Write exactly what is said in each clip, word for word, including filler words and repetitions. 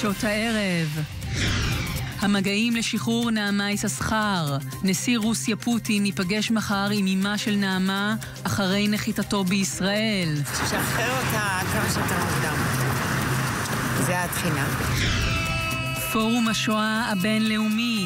בשעות הערב. המגעים לשחרור נעמה יששכר. נשיא רוסיה פוטין ייפגש מחר עם אמה של נעמה אחרי נחיתתו בישראל. שחרר אותה כמה שיותר מוקדם. זה התחינה. פורום השואה הבינלאומי.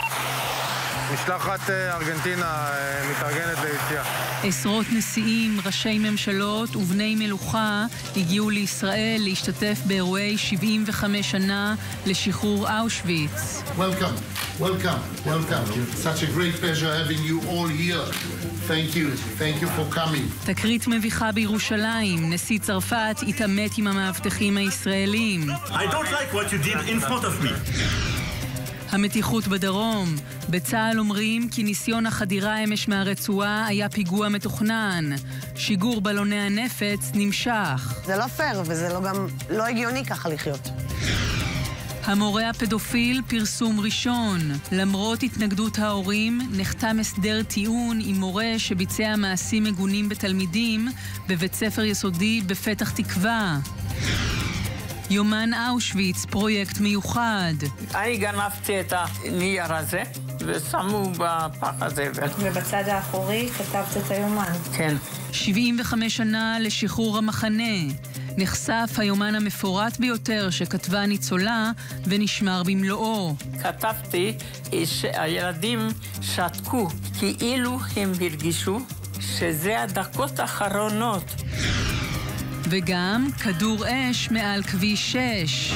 משלחת ארגנטינה מתארגנת ליציאה. עשרות נשיאים, ראשי ממשלות ובני מלוכה הגיעו לישראל להשתתף באירועי שבעים וחמש שנה לשחרור אושוויץ. Welcome, welcome, welcome. It's such a great pleasure having you all here. Thank you, thank you for coming. תקרית מביכה בירושלים, נשיא צרפת התעמת עם המאבטחים הישראלים. I don't like what you did in front of me. המתיחות בדרום. בצה"ל אומרים כי ניסיון החדירה אמש מהרצועה היה פיגוע מתוכנן. שיגור בלוני הנפץ נמשך. זה לא פייר וזה לא גם לא הגיוני ככה לחיות. המורה הפדופיל פרסום ראשון. למרות התנגדות ההורים, נחתם הסדר טיעון עם מורה שביצע מעשים מגונים בתלמידים בבית ספר יסודי בפתח תקווה. יומן אושוויץ, פרויקט מיוחד. אני גנבתי את הנייר הזה ושמו בפח הזה. ובצד האחורי כתבת את היומן. כן. שבעים וחמש שנה לשחרור המחנה. נחשף היומן המפורט ביותר שכתבה ניצולה ונשמר במלואו. כתבתי שהילדים שתקו כאילו הם הרגישו שזה הדקות האחרונות. וגם כדור אש מעל כביש שש.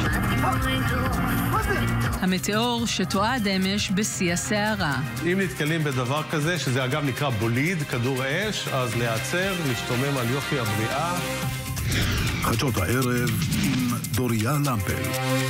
המטאור שתועד אמש בשיא הסערה. אם נתקלים בדבר כזה, שזה אגב נקרא בוליד, כדור אש, אז להיעצר, להשתומם על יופי הבריאה. חדשות הערב עם דוריה למפל.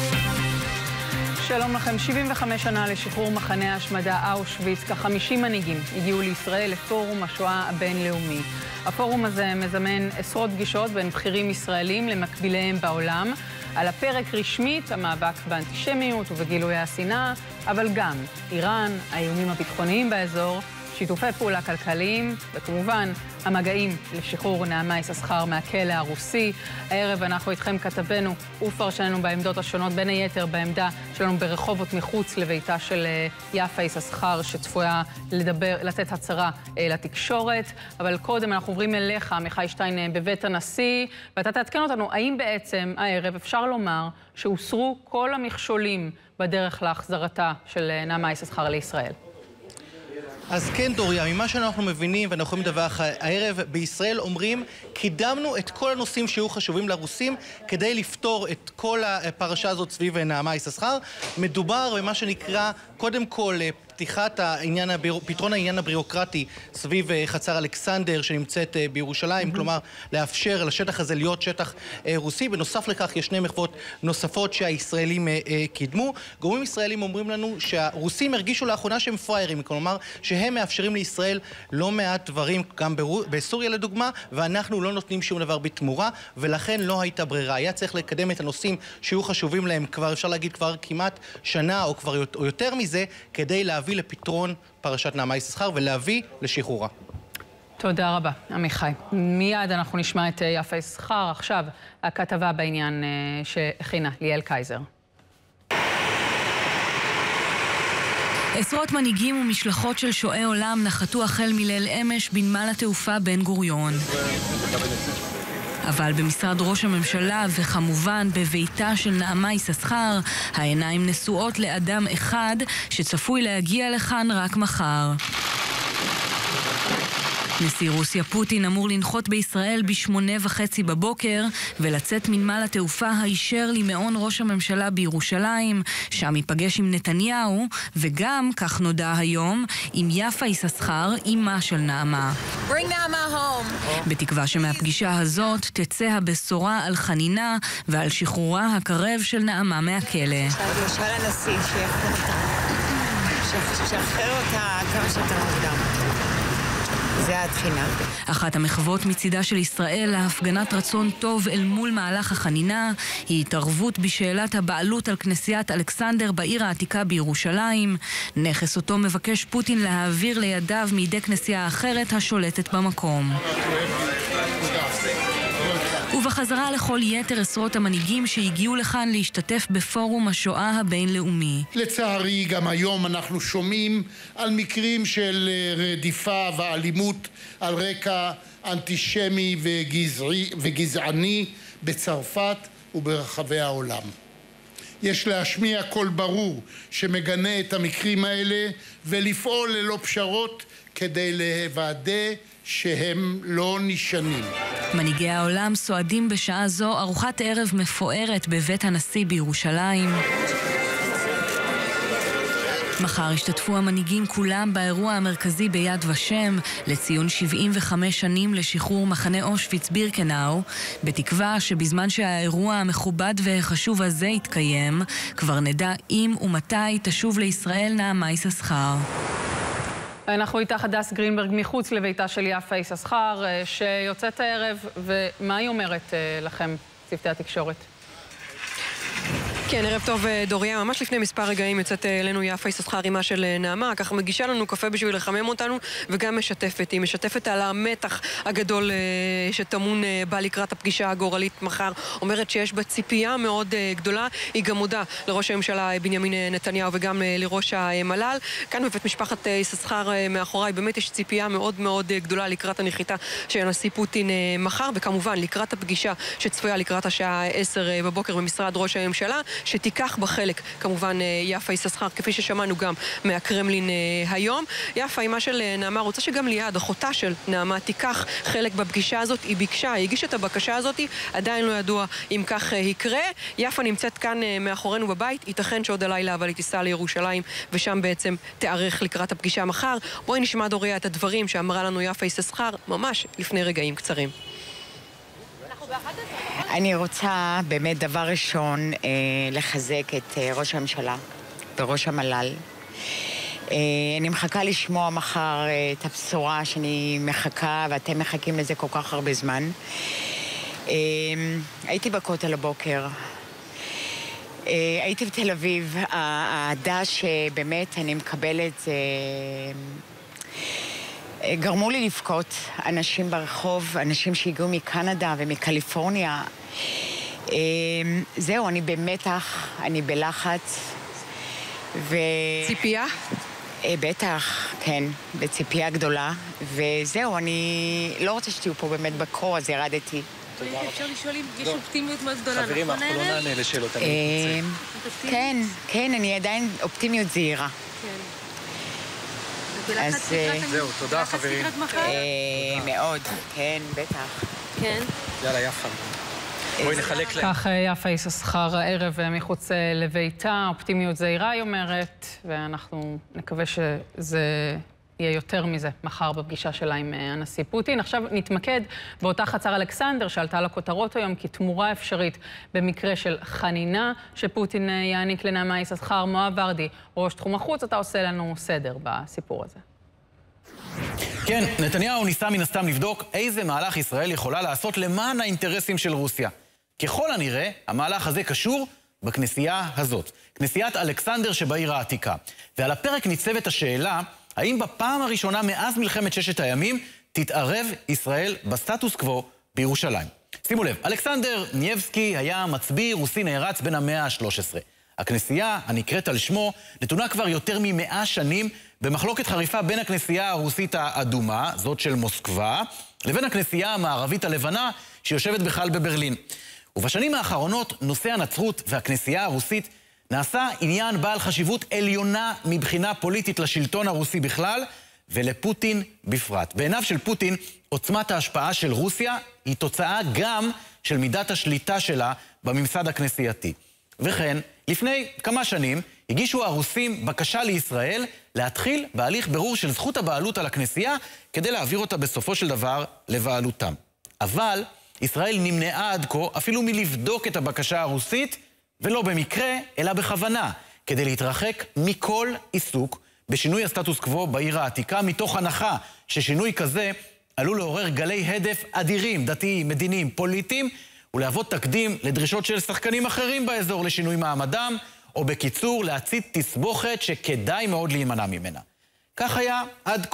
שלום לכם, שבעים וחמש שנה לשחרור מחנה ההשמדה אושוויץ, כ-חמישים מנהיגים הגיעו לישראל לפורום השואה הבינלאומי. הפורום הזה מזמן עשרות פגישות בין בכירים ישראלים למקביליהם בעולם. על הפרק רשמית המאבק באנטישמיות ובגילוי השנאה, אבל גם איראן, האיומים הביטחוניים באזור, שיתופי פעולה כלכליים, וכמובן המגעים לשחרור נעמה יששכר מהכלא הרוסי. הערב אנחנו איתכם כתבנו ופרשננו בעמדות השונות, בין היתר בעמדה שלנו ברחובות מחוץ לביתה של יפה יששכר, שצפויה לדבר, לתת הצהרה לתקשורת. אבל קודם אנחנו עוברים אליך, עמיחי שטיין, בבית הנשיא, ואתה תעדכן אותנו, האם בעצם הערב אפשר לומר שהוסרו כל המכשולים בדרך להחזרתה של נעמה יששכר לישראל? אז כן, דוריה, ממה שאנחנו מבינים ואנחנו יכולים לדווח הערב בישראל, אומרים, קידמנו את כל הנושאים שהיו חשובים לרוסים כדי לפתור את כל הפרשה הזאת סביב נעמה יששכר. מדובר במה שנקרא, קודם כל, פתיחת העניין, פתרון העניין הבירוקרטי סביב חצר אלכסנדר שנמצאת בירושלים, mm-hmm. כלומר, לאפשר לשטח הזה להיות שטח רוסי. בנוסף לכך, יש שני מחוות נוספות שהישראלים קידמו. גורמים ישראלים אומרים לנו שהרוסים הרגישו לאחרונה שהם פריירים, כלומר, שהם מאפשרים לישראל לא מעט דברים, גם בסוריה לדוגמה, ואנחנו לא נותנים שום דבר בתמורה, ולכן לא הייתה ברירה. היה צריך לקדם את הנושאים שהיו חשובים להם, כבר אפשר להגיד כבר כמעט שנה או כבר או יותר מזה, כדי להביא לפתרון פרשת נעמה יששכר ולהביא לשחרורה. תודה רבה, עמיחי. מיד אנחנו נשמע את יפה יששכר. עכשיו, הכתבה בעניין שהכינה ליאל קייזר. עשרות מנהיגים ומשלחות של שועי עולם נחתו החל מליל אמש בנמל התעופה בן גוריון. אבל במשרד ראש הממשלה וכמובן בביתה של נעמה יששכר, העיניים נשואות לאדם אחד שצפוי להגיע לכאן רק מחר. נשיא רוסיה פוטין אמור לנחות בישראל בשמונה וחצי בבוקר ולצאת מנמל התעופה הישר למעון ראש הממשלה בירושלים, שם ייפגש עם נתניהו וגם, כך נודע היום, עם יפה יששכר, אימה של נעמה. Bring Nama home. בתקווה שמהפגישה הזאת תצא הבשורה על חנינה ועל שחרורה הקרב של נעמה מהכלא. ישר לנשיא שחרר אותה כמה שיותר מוקדם. זה התחינה. אחת המחוות מצידה של ישראל להפגנת רצון טוב אל מול מהלך החנינה היא התערבות בשאלת הבעלות על כנסיית אלכסנדר בעיר העתיקה בירושלים, נכס אותו מבקש פוטין להעביר לידיו מידי כנסייה אחרת השולטת במקום. ובחצי ובחזרה לכל יתר עשרות המנהיגים שהגיעו לכאן להשתתף בפורום השואה הבינלאומי. לצערי, גם היום אנחנו שומעים על מקרים של רדיפה ואלימות על רקע אנטישמי וגזעי, וגזעני בצרפת וברחבי העולם. יש להשמיע קול ברור שמגנה את המקרים האלה ולפעול ללא פשרות כדי לוודא שהם לא נשנים. מנהיגי העולם סועדים בשעה זו ארוחת ערב מפוארת בבית הנשיא בירושלים. מחר השתתפו המנהיגים כולם באירוע המרכזי ביד ושם לציון שבעים וחמש שנים לשחרור מחנה אושוויץ בירקנאו, בתקווה שבזמן שהאירוע המכובד והחשוב הזה יתקיים, כבר נדע אם ומתי תשוב לישראל נעמה יששכר. אנחנו איתך הדס גרינברג מחוץ לביתה של יפה יששכר שיוצאת הערב, ומה היא אומרת לכם, צוותי התקשורת? כן, ערב טוב דוריה, ממש לפני מספר רגעים יוצאת אלינו יפה יששכר, אימה של נעמה, ככה מגישה לנו קפה בשביל לחמם אותנו וגם משתפת, היא משתפת על המתח הגדול שטמון בה לקראת הפגישה הגורלית מחר, אומרת שיש בה ציפייה מאוד גדולה, היא גם מודה לראש הממשלה בנימין נתניהו וגם לראש המל"ל. כאן בבית משפחת יששכר מאחוריי באמת יש ציפייה מאוד מאוד גדולה לקראת הנחיתה של הנשיא פוטין מחר, וכמובן לקראת הפגישה שצפויה לקראת השעה עשר בבוקר במשרד ראש הממשלה, שתיקח בחלק כמובן יפה יששכר, כפי ששמענו גם מהקרמלין היום. יפה, אימה של נעמה, רוצה שגם ליעד, אחותה של נעמה, תיקח חלק בפגישה הזאת. היא ביקשה, היא הגישה את הבקשה הזאת, עדיין לא ידוע אם כך יקרה. יפה נמצאת כאן מאחורינו בבית, ייתכן שעוד הלילה אבל היא תיסע לירושלים ושם בעצם תארך לקראת הפגישה מחר. בואי נשמע דוריה את הדברים שאמרה לנו יפה יששכר ממש לפני רגעים קצרים. אני רוצה באמת דבר ראשון אה, לחזק את אה, ראש הממשלה וראש המל"ל. אה, אני מחכה לשמוע מחר אה, את הבשורה שאני מחכה ואתם מחכים לזה כל כך הרבה זמן. אה, הייתי בכותל הבוקר, אה, הייתי בתל אביב, העדה שבאמת אני מקבלת אה, גרמו לי לבכות, אנשים ברחוב, אנשים שהגיעו מקנדה ומקליפורניה. זהו, אני במתח, אני בלחץ. ו... ציפייה? בטח, כן, בציפייה גדולה. וזהו, אני לא רוצה שתהיו פה באמת בקור, אז ירדתי. אפשר לשאול אם יש אופטימיות מאוד גדולה, חברים, אנחנו לא נענה לשאלות, אני מתנצל. כן, כן, אני עדיין אופטימיות זהירה. כן. אז זהו, תודה חברים. מאוד, כן, בטח. כן. יאללה, יפה. בואי נחלק להם. כך יפה יששכר הערב מחוץ לביתה, אופטימיות זהירה היא אומרת, ואנחנו נקווה שזה יהיה יותר מזה מחר בפגישה שלה עם הנשיא פוטין. עכשיו נתמקד באותה חצר אלכסנדר שעלתה לכותרות היום כתמורה אפשרית במקרה של חנינה שפוטין יעניק לנעמה יששכר. מואב ורדי, ראש תחום החוץ, אתה עושה לנו סדר בסיפור הזה. כן, נתניהו ניסה מן הסתם לבדוק איזה מהלך ישראל יכולה לעשות למען האינטרסים של רוסיה. ככל הנראה, המהלך הזה קשור בכנסייה הזאת, כנסיית אלכסנדר שבעיר העתיקה. ועל הפרק ניצבת השאלה, האם בפעם הראשונה מאז מלחמת ששת הימים תתערב ישראל בסטטוס קוו בירושלים? שימו לב, אלכסנדר נייבסקי היה מצביא רוסי נערץ בין המאה ה-שלוש עשרה. הכנסייה, הנקראת על שמו, נתונה כבר יותר ממאה שנים במחלוקת חריפה בין הכנסייה הרוסית האדומה, זאת של מוסקבה, לבין הכנסייה המערבית הלבנה שיושבת בכלל בברלין. ובשנים האחרונות נושא הנצרות והכנסייה הרוסית נעשה עניין בעל חשיבות עליונה מבחינה פוליטית לשלטון הרוסי בכלל ולפוטין בפרט. בעיניו של פוטין, עוצמת ההשפעה של רוסיה היא תוצאה גם של מידת השליטה שלה בממסד הכנסייתי. וכן, לפני כמה שנים הגישו הרוסים בקשה לישראל להתחיל בהליך ברור של זכות הבעלות על הכנסייה כדי להעביר אותה בסופו של דבר לבעלותם. אבל ישראל נמנעה עד כה אפילו מלבדוק את הבקשה הרוסית, ולא במקרה, אלא בכוונה, כדי להתרחק מכל עיסוק בשינוי הסטטוס קוו בעיר העתיקה, מתוך הנחה ששינוי כזה עלול לעורר גלי הדף אדירים, דתיים, מדיניים, פוליטיים, ולהוות תקדים לדרישות של שחקנים אחרים באזור לשינוי מעמדם, או בקיצור להצית תסבוכת שכדאי מאוד להימנע ממנה. כך היה עד כה.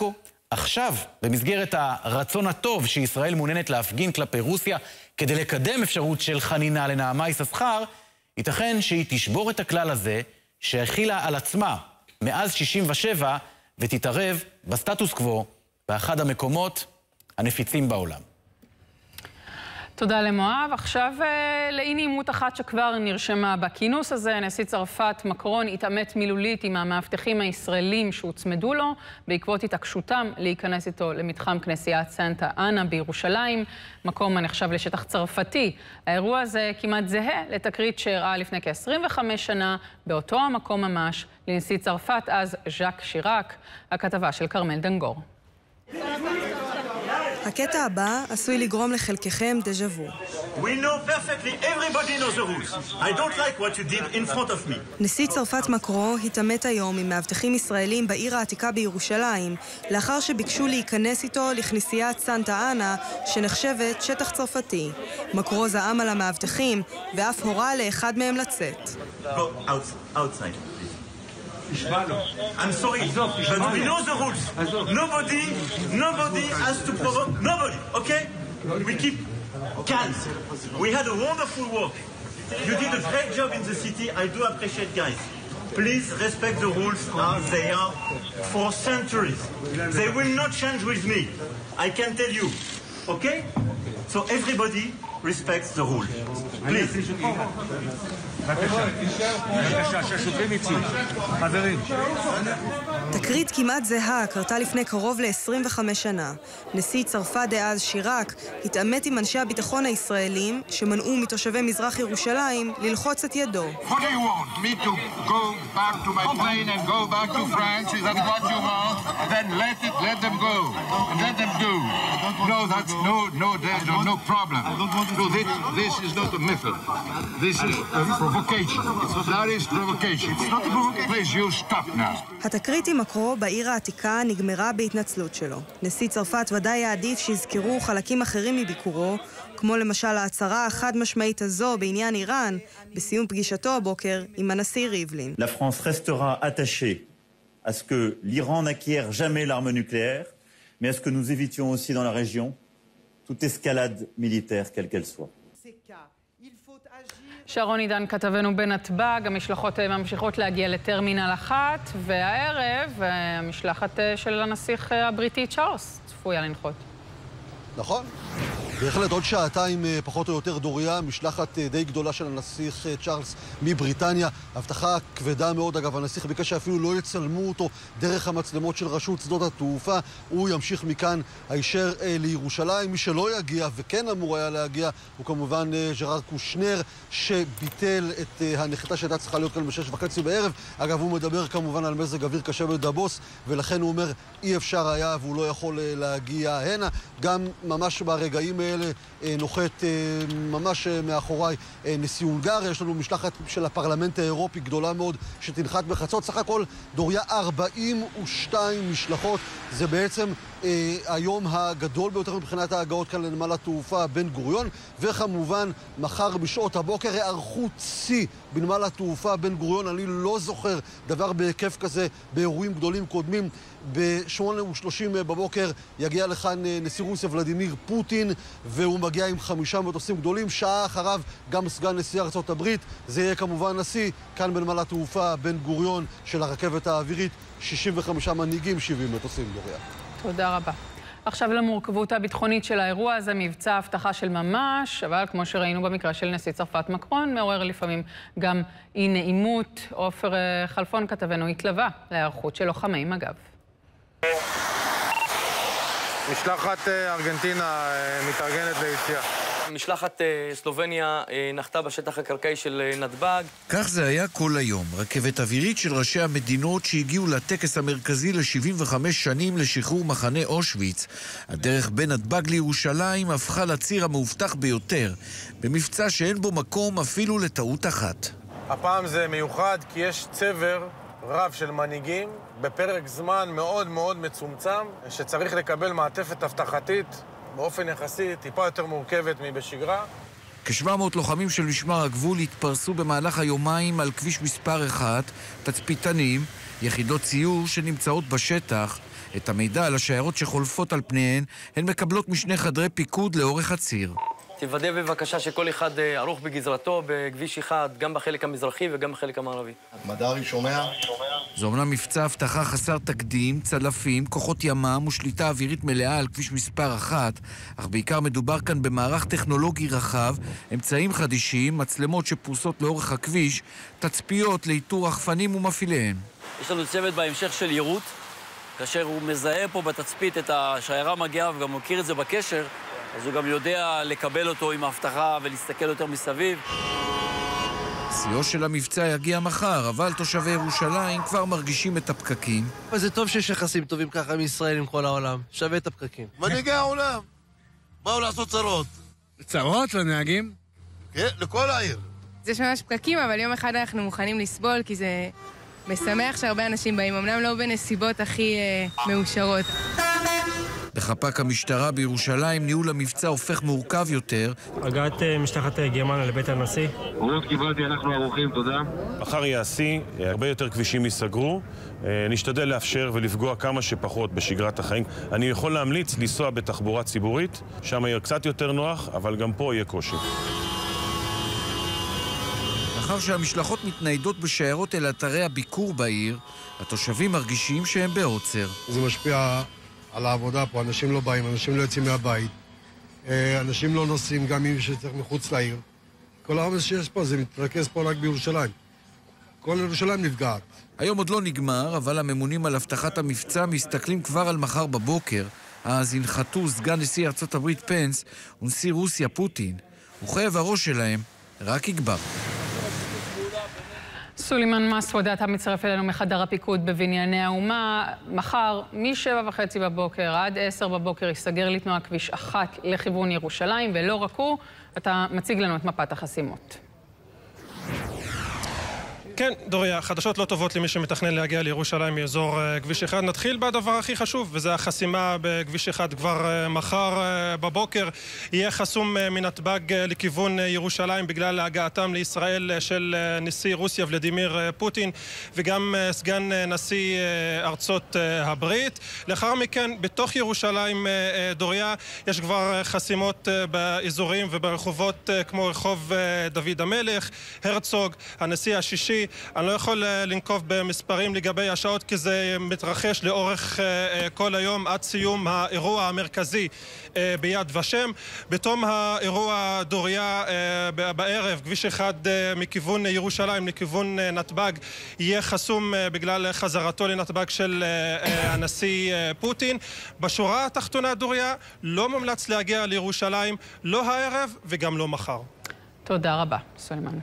עכשיו, במסגרת הרצון הטוב שישראל מעוניינת להפגין כלפי רוסיה כדי לקדם אפשרות של חנינה לנעמה יששכר, ייתכן שהיא תשבור את הכלל הזה שהכילה על עצמה מאז שישים ושבע ותתערב בסטטוס קוו באחד המקומות הנפיצים בעולם. תודה למואב. עכשיו לאי נעימות אחת שכבר נרשמה בכינוס הזה. נשיא צרפת מקרון התעמת מילולית עם המאבטחים הישראלים שהוצמדו לו בעקבות התעקשותם להיכנס איתו למתחם כנסיית סנטה אנה בירושלים, מקום הנחשב לשטח צרפתי. האירוע הזה כמעט זהה לתקרית שאירעה לפני כ-עשרים וחמש שנה באותו המקום ממש לנשיא צרפת אז ז'אק שיראק. הכתבה של קרמל דנגור. הקטע הבא עשוי לגרום לחלקכם דז'ה-וו. We know perfectly, everybody knows the rules. I don't like what you did in front of me. נשיא צרפת מקרו התעמת היום עם מאבטחים ישראלים בעיר העתיקה בירושלים, לאחר שביקשו להיכנס איתו לכנסיית סנטה אנה, שנחשבת שטח צרפתי. מקרו זעם על המאבטחים, ואף הורה לאחד מהם לצאת. Go outside. I'm sorry, but we know the rules. Nobody, nobody has to provoke, nobody, okay? We keep calm. We had a wonderful work. You did a great job in the city. I do appreciate, guys. Please respect the rules as they are for centuries. They will not change with me. I can tell you, okay? So everybody respects the rules. Please. תקרית כמעט זהה קרתה לפני קרוב ל-עשרים וחמש שנה. נשיא צרפת דאז שיראק התעמת עם אנשי הביטחון הישראלים שמנעו מתושבי מזרח ירושלים ללחוץ את ידו. What do you want? Me to go back to my plane and go back to France? Is that what you want? Then let it, let them go. Let them do. No, that's no, no, there's no, no problem. No, this, this is not a method. This is a provocation. That is provocation. It's not a provocation. Please, you stop now. התקרית עם מקרו בעיר העתיקה נגמרה בהתנצלות שלו. נשיא צרפת ודאי יעדיף שיזכרו חלקים אחרים מביקורו, כמו למשל ההצהרה החד משמעית הזו בעניין איראן, בסיום פגישתו הבוקר עם הנשיא ריבלין. La France restera attachée à ce que l'Iran n'acquiert jamais l'arme nucléaire, mais à ce que nous évitions aussi dans la région toute escalade militaire, quelle qu'elle soit. שרון עידן כתבנו בנתב"ג, המשלחות ממשיכות להגיע לטרמינל אחת, והערב המשלחת של הנסיך הבריטי צ'ארלס צפויה לנחות. נכון. בהחלט עוד שעתיים פחות או יותר דוריה, משלחת די גדולה של הנסיך צ'ארלס מבריטניה. הבטחה כבדה מאוד, אגב, הנסיך ביקש שאפילו לא יצלמו אותו דרך המצלמות של רשות שדות התעופה. הוא ימשיך מכאן הישר לירושלים. מי שלא יגיע וכן אמור היה להגיע הוא כמובן ז'רארד קושנר, שביטל את הנחיתה שהייתה צריכה להיות כאן בשש וחצי בערב. אגב, הוא מדבר כמובן על מזג אוויר קשה בדבוס, ולכן הוא אומר אי אפשר היה והוא לא יכול להגיע הנה. גם ממש ברגעים האלה נוחת ממש מאחוריי נשיא הונגריה. יש לנו משלחת של הפרלמנט האירופי גדולה מאוד שתנחת בחצות. סך הכל דוריה ארבעים ושתיים משלחות. זה בעצם אה, היום הגדול ביותר מבחינת ההגעות כאן לנמל התעופה בן גוריון, וכמובן מחר בשעות הבוקר היערכות שיא בנמל התעופה בן גוריון. אני לא זוכר דבר בהיקף כזה באירועים גדולים קודמים. ב-שמונה ושלושים בבוקר יגיע לכאן נשיא רוסיה ולדימיר פוטין, והוא מגיע עם חמישה מטוסים גדולים. שעה אחריו גם סגן נשיא ארצות הברית. זה יהיה כמובן נשיא כאן בנמל התעופה בן גוריון של הרכבת האווירית. שישים וחמישה מנהיגים, שבעים מטוסים, דוריה. תודה רבה. עכשיו למורכבות הביטחונית של האירוע הזה, מבצע הבטחה של ממש, אבל כמו שראינו במקרה של נשיא צרפת מקרון, מעורר לפעמים גם אי נעימות. עופר חלפון כתבנו התלווה להיערכות של לוחמי מג"ב. משלחת ארגנטינה מתארגנת ליציאה. משלחת סלובניה נחתה בשטח הקרקעי של נתב"ג. כך זה היה כל היום. רכבת אווירית של ראשי המדינות שהגיעו לטקס המרכזי ל-שבעים וחמש שנים לשחרור מחנה אושוויץ. הדרך בין נתב"ג לירושלים הפכה לציר המאובטח ביותר, במבצע שאין בו מקום אפילו לטעות אחת. הפעם זה מיוחד כי יש צבר רב של מנהיגים בפרק זמן מאוד מאוד מצומצם, שצריך לקבל מעטפת הבטחתית באופן יחסי טיפה יותר מורכבת מבשגרה. כשבע מאות לוחמים של משמר הגבול התפרסו במהלך היומיים על כביש מספר אחד, תצפיתנים, יחידות ציור שנמצאות בשטח. את המידע על השיירות שחולפות על פניהן הן מקבלות משני חדרי פיקוד לאורך הציר. תוודא בבקשה שכל אחד ערוך בגזרתו בכביש אחד, גם בחלק המזרחי וגם בחלק המערבי. מדרי שומע? זו אומנם מבצע הבטחה חסר תקדים, צלפים, כוחות ימ"מ ושליטה אווירית מלאה על כביש מספר אחת, אך בעיקר מדובר כאן במערך טכנולוגי רחב, אמצעים חדישים, מצלמות שפרוסות לאורך הכביש, תצפיות לאיתור רחפנים ומפעיליהם. יש לנו צוות בהמשך של יירוט, כאשר הוא מזהה פה בתצפית את השיירה מגיעה וגם מכיר את זה בקשר, אז הוא גם יודע לקבל אותו עם ההבטחה ולהסתכל יותר מסביב. שיאו של המבצע יגיע מחר, אבל תושבי ירושלים כבר מרגישים את הפקקים. זה טוב שיש יחסים טובים ככה מישראל עם כל העולם. שווה את הפקקים. מנהיגי העולם באו לעשות צרות. צרות לנהגים? כן, לכל העיר. יש ממש פקקים, אבל יום אחד אנחנו מוכנים לסבול, כי זה משמח שהרבה אנשים באים, אמנם לא בנסיבות הכי אה, מאושרות. בחפ"ק המשטרה בירושלים ניהול המבצע הופך מורכב יותר. הגעת משלחת גרמניה לבית הנשיא. רות קיבלתי, אנחנו ערוכים, תודה. מחר יהיה השיא, הרבה יותר כבישים ייסגרו. נשתדל לאפשר ולפגוע כמה שפחות בשגרת החיים. אני יכול להמליץ לנסוע בתחבורה ציבורית, שם יהיה קצת יותר נוח, אבל גם פה יהיה קושי. לאחר שהמשלחות מתניידות בשיירות אל אתרי הביקור בעיר, התושבים מרגישים שהם בעוצר. זה משפיע על העבודה פה, אנשים לא באים, אנשים לא יוצאים מהבית, אנשים לא נוסעים גם אם שצריך מחוץ לעיר. כל העומס שיש פה זה מתרכז פה רק בירושלים. כל ירושלים נפגעת. היום עוד לא נגמר, אבל הממונים על הבטחת המבצע מסתכלים כבר על מחר בבוקר. אז ינחתו סגן נשיא ארצות הברית פנס ונשיא רוסיה פוטין, וכאב הראש שלהם רק יגבר. סולימאן מסוודה, אתה מצטרף אלינו מחדר הפיקוד בבנייני האומה. מחר, משבע וחצי בבוקר עד עשר בבוקר, ייסגר לתנועה כביש אחת לכיוון ירושלים, ולא רק הוא, אתה מציג לנו את מפת החסימות. כן, דוריה, חדשות לא טובות למי שמתכנן להגיע לירושלים מאזור כביש אחד. נתחיל בדבר הכי חשוב, וזה החסימה בכביש אחד. כבר מחר בבוקר יהיה חסום מנתב"ג לכיוון ירושלים בגלל הגעתם לישראל של נשיא רוסיה ולדימיר פוטין וגם סגן נשיא ארצות הברית. לאחר מכן, בתוך ירושלים, דוריה, יש כבר חסימות באזורים וברחובות כמו רחוב דוד המלך, הרצוג, הנשיא השישי. אני לא יכול לנקוב במספרים לגבי השעות, כי זה מתרחש לאורך כל היום עד סיום האירוע המרכזי ביד ושם. בתום האירוע, דוריה, בערב, כביש אחד מכיוון ירושלים לכיוון נתב"ג יהיה חסום בגלל חזרתו לנתב"ג של הנשיא פוטין. בשורה התחתונה, דוריה, לא מומלץ להגיע לירושלים, לא הערב וגם לא מחר. תודה רבה, סולימאן.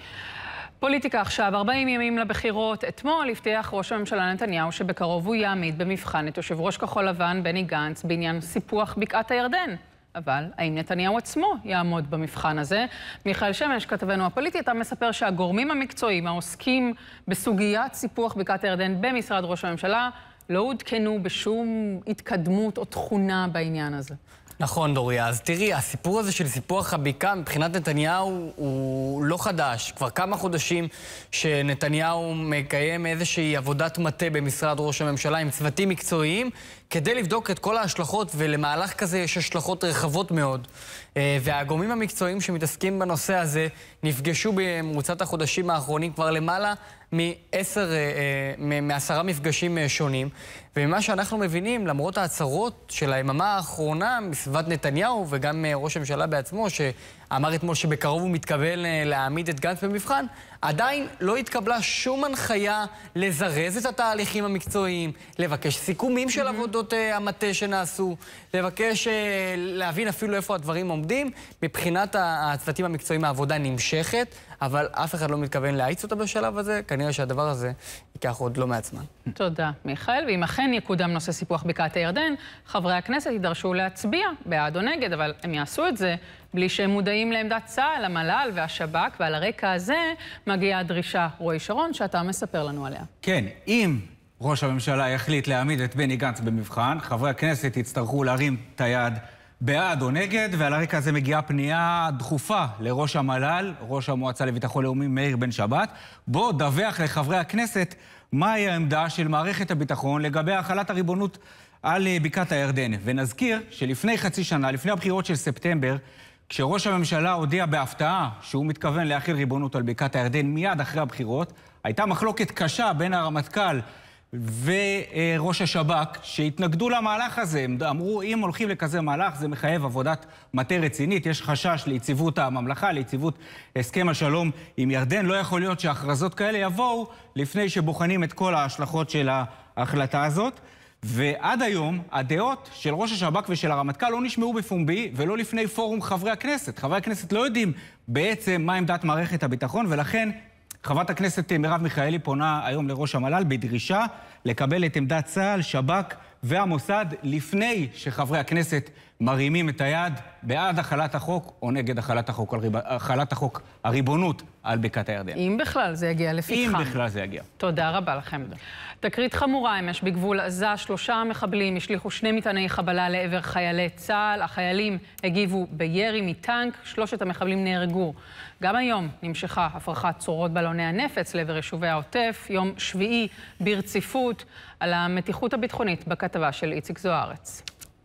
פוליטיקה עכשיו, ארבעים ימים לבחירות. אתמול הבטיח ראש הממשלה נתניהו שבקרוב הוא יעמיד במבחן את יושב ראש כחול לבן בני גנץ בעניין סיפוח בקעת הירדן. אבל האם נתניהו עצמו יעמוד במבחן הזה? מיכאל שמש, כתבנו הפוליטי, אתה מספר שהגורמים המקצועיים העוסקים בסוגיית סיפוח בקעת הירדן במשרד ראש הממשלה לא עודכנו בשום התקדמות או תכונה בעניין הזה. נכון, דוריה. אז תראי, הסיפור הזה של סיפוח הבקעה מבחינת נתניהו הוא לא חדש. כבר כמה חודשים שנתניהו מקיים איזושהי עבודת מטה במשרד ראש הממשלה עם צוותים מקצועיים כדי לבדוק את כל ההשלכות, ולמהלך כזה יש השלכות רחבות מאוד. והגורמים המקצועיים שמתעסקים בנושא הזה נפגשו במרוצת החודשים האחרונים כבר למעלה מעשר, מעשרה מפגשים שונים. וממה שאנחנו מבינים, למרות ההצהרות של היממה האחרונה מסביבת נתניהו וגם ראש הממשלה בעצמו, שאמר אתמול שבקרוב הוא מתכוון להעמיד את גנץ במבחן, עדיין לא התקבלה שום הנחיה לזרז את התהליכים המקצועיים, לבקש סיכומים של עבודות המטה שנעשו, לבקש להבין אפילו איפה הדברים עומדים. מבחינת הצוותים המקצועיים העבודה נמשכת, אבל אף אחד לא מתכוון להאיץ אותה בשלב הזה. כנראה שהדבר הזה ייקח עוד לא מעצמן. תודה, מיכאל. ואם אכן יקודם נושא סיפוח בקעת הירדן, חברי הכנסת יידרשו להצביע בעד או נגד, אבל הם יעשו את זה בלי שהם מודעים לעמדת צה"ל, המל"ל והשב"כ, ועל הרקע הזה מגיעה הדרישה, רועי שרון, שאתה מספר לנו עליה. כן, אם ראש הממשלה יחליט להעמיד את בני גנץ במבחן, חברי הכנסת יצטרכו להרים את היד בעד או נגד, ועל הרקע הזה מגיעה פנייה דחופה לראש המל"ל, ראש המועצה לביטחון לאומי מאיר בן שבת, בו דווח לחברי הכנסת מהי העמדה של מערכת הביטחון לגבי החלת הריבונות על בקעת הירדן. ונזכיר שלפני חצי שנה, לפני הבחירות של ספטמבר, כשראש הממשלה הודיע בהפתעה שהוא מתכוון להחיל ריבונות על בקעת הירדן מיד אחרי הבחירות, הייתה מחלוקת קשה בין הרמטכ"ל וראש השב"כ שהתנגדו למהלך הזה. הם אמרו, אם הולכים לכזה מהלך, זה מחייב עבודת מטה רצינית, יש חשש ליציבות הממלכה, ליציבות הסכם השלום עם ירדן. לא יכול להיות שהכרזות כאלה יבואו לפני שבוחנים את כל ההשלכות של ההחלטה הזאת. ועד היום הדעות של ראש השב"כ ושל הרמטכ"ל לא נשמעו בפומבי ולא לפני פורום חברי הכנסת. חברי הכנסת לא יודעים בעצם מה עמדת מערכת הביטחון, ולכן חברת הכנסת מרב מיכאלי פונה היום לראש המל"ל בדרישה לקבל את עמדת צה"ל, שב"כ והמוסד לפני שחברי הכנסת מרימים את היד בעד החלת החוק או נגד החלת החוק, החלת החוק הריבונות על בקעת הירדן. אם בכלל זה יגיע לפתחם. אם בכלל זה יגיע. תודה רבה לכם. תקרית חמורה אמש בגבול עזה, שלושה מחבלים השליחו שני מטעני חבלה לעבר חיילי צה"ל. החיילים הגיבו בירי מטנק, שלושת המחבלים נהרגו. גם היום נמשכה הפרחת צורות בלוני הנפץ לעבר יישובי העוטף, יום שביעי ברציפות. על המתיחות הביטחונית בכתבה של איציק זוארץ.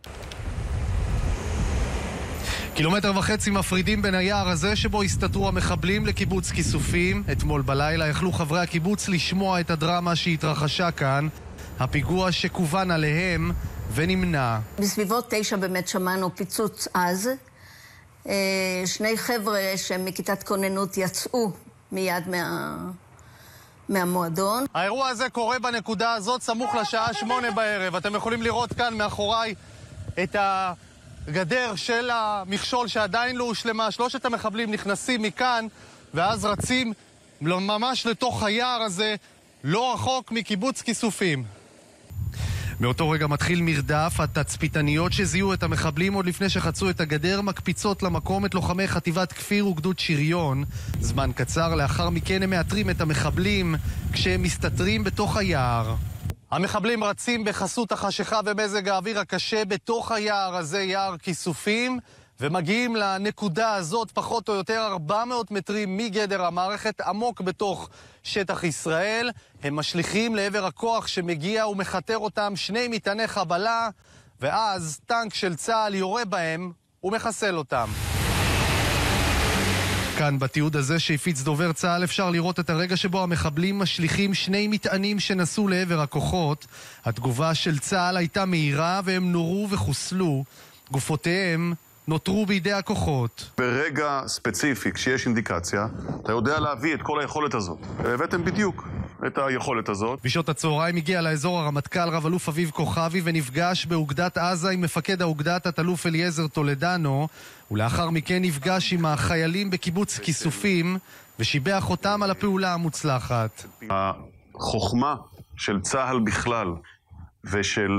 קילומטר וחצי מפרידים בין היער הזה שבו הסתתרו המחבלים לקיבוץ כיסופים. אתמול בלילה יכלו חברי הקיבוץ לשמוע את הדרמה שהתרחשה כאן. הפיגוע שכוון עליהם ונמנע. בסביבות תשע באמת שמענו פיצוץ אז. שני חבר'ה שמכיתת כוננות יצאו מיד מה... מהמועדון. האירוע הזה קורה בנקודה הזאת סמוך לשעה שמונה בערב. אתם יכולים לראות כאן מאחוריי את הגדר של המכשול שעדיין לא הושלמה. שלושת המחבלים נכנסים מכאן ואז רצים ממש לתוך היער הזה, לא רחוק מקיבוץ כיסופים. מאותו רגע מתחיל מרדף. התצפיתניות שזיהו את המחבלים עוד לפני שחצו את הגדר מקפיצות למקום את לוחמי חטיבת כפיר וגדוד שריון. זמן קצר לאחר מכן הם מאתרים את המחבלים כשהם מסתתרים בתוך היער. המחבלים רצים בחסות החשיכה ומזג האוויר הקשה בתוך היער הזה, יער כיסופים, ומגיעים לנקודה הזאת פחות או יותר ארבע מאות מטרים מגדר המערכת, עמוק בתוך שטח ישראל. הם משליכים לעבר הכוח שמגיע ומחתר אותם שני מטעני חבלה, ואז טנק של צה"ל יורה בהם ומחסל אותם. כאן בתיעוד הזה שהפיץ דובר צה"ל אפשר לראות את הרגע שבו המחבלים משליכים שני מטענים שנסו לעבר הכוחות. התגובה של צה"ל הייתה מהירה והם נורו וחוסלו. גופותיהם נותרו בידי הכוחות. ברגע ספציפי, כשיש אינדיקציה, אתה יודע להביא את כל היכולת הזאת. והבאתם בדיוק את היכולת הזאת. בשעות הצהריים הגיע לאזור הרמטכ"ל רב אלוף אביב כוכבי ונפגש באוגדת עזה עם מפקד האוגדה תת-אלוף אליעזר טולדנו, ולאחר מכן נפגש עם החיילים בקיבוץ כיסופים ושיבח אותם על הפעולה המוצלחת. החוכמה של צה"ל בכלל ושל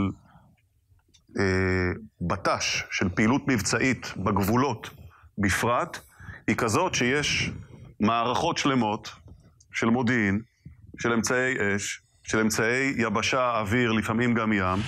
בט"ש, של פעילות מבצעית בגבולות בפרט, היא כזאת שיש מערכות שלמות של מודיעין, של אמצעי אש, של אמצעי יבשה, אוויר, לפעמים גם ים.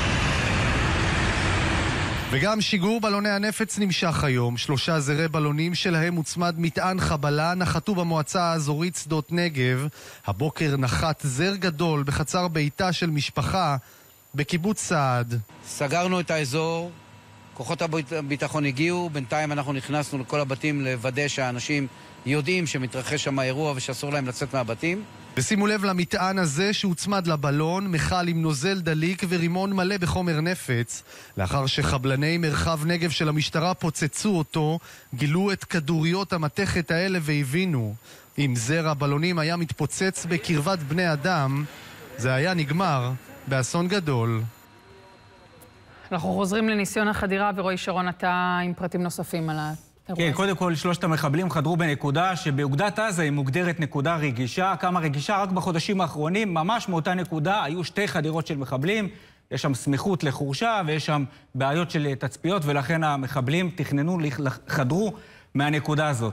וגם שיגור בלוני הנפץ נמשך היום. שלושה זרי בלונים שלהם מוצמד מטען חבלה נחתו במועצה האזורית שדות נגב. הבוקר נחת זר גדול בחצר ביתה של משפחה בקיבוץ סעד. סגרנו את האזור, כוחות הביטחון הגיעו, בינתיים אנחנו נכנסנו לכל הבתים לוודא שהאנשים יודעים שמתרחש שם האירוע ושאסור להם לצאת מהבתים. ושימו לב למטען הזה שהוצמד לבלון, מחל עם נוזל דליק ורימון מלא בחומר נפץ. לאחר שחבלני מרחב נגב של המשטרה פוצצו אותו, גילו את כדוריות המתכת האלה והבינו. אם זר הבלונים היה מתפוצץ בקרבת בני אדם, זה היה נגמר באסון גדול. אנחנו חוזרים לניסיון החדירה, ורועי שרון, אתה עם פרטים נוספים על האירוע. כן, קודם כל שלושת המחבלים חדרו בנקודה שבאוגדת עזה היא מוגדרת נקודה רגישה. כמה רגישה? רק בחודשים האחרונים, ממש מאותה נקודה, היו שתי חדירות של מחבלים. יש שם סמיכות לחורשה ויש שם בעיות של תצפיות, ולכן המחבלים תכננו, חדרו מהנקודה הזאת.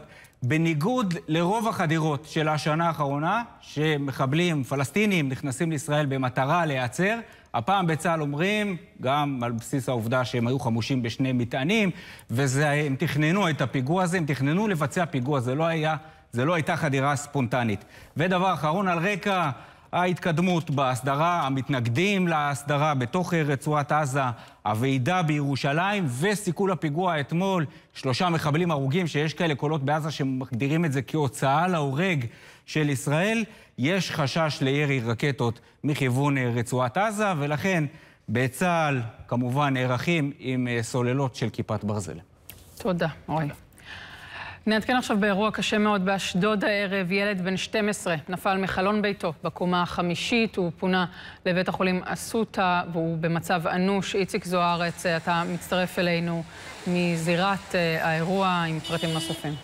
בניגוד לרוב החדירות של השנה האחרונה, שמחבלים פלסטינים נכנסים לישראל במטרה להיעצר, הפעם בצה"ל אומרים, גם על בסיס העובדה שהם היו חמושים בשני מטענים, והם תכננו את הפיגוע הזה, הם תכננו לבצע פיגוע, זה לא היה, זה לא הייתה חדירה ספונטנית. ודבר אחרון, על רקע ההתקדמות בהסדרה, המתנגדים להסדרה בתוך רצועת עזה, הוועידה בירושלים וסיכול הפיגוע אתמול, שלושה מחבלים הרוגים, שיש כאלה קולות בעזה שמגדירים את זה כהוצאה להורג של ישראל, יש חשש לירי רקטות מכיוון רצועת עזה, ולכן בצה"ל כמובן נערכים עם סוללות של כיפת ברזל. תודה, רועי. נעדכן עכשיו באירוע קשה מאוד באשדוד הערב. ילד בן שתים עשרה נפל מחלון ביתו בקומה החמישית, הוא פונה לבית החולים אסותא והוא במצב אנוש. איציק זוארץ, אתה מצטרף אלינו מזירת האירוע עם פרטים נוספים.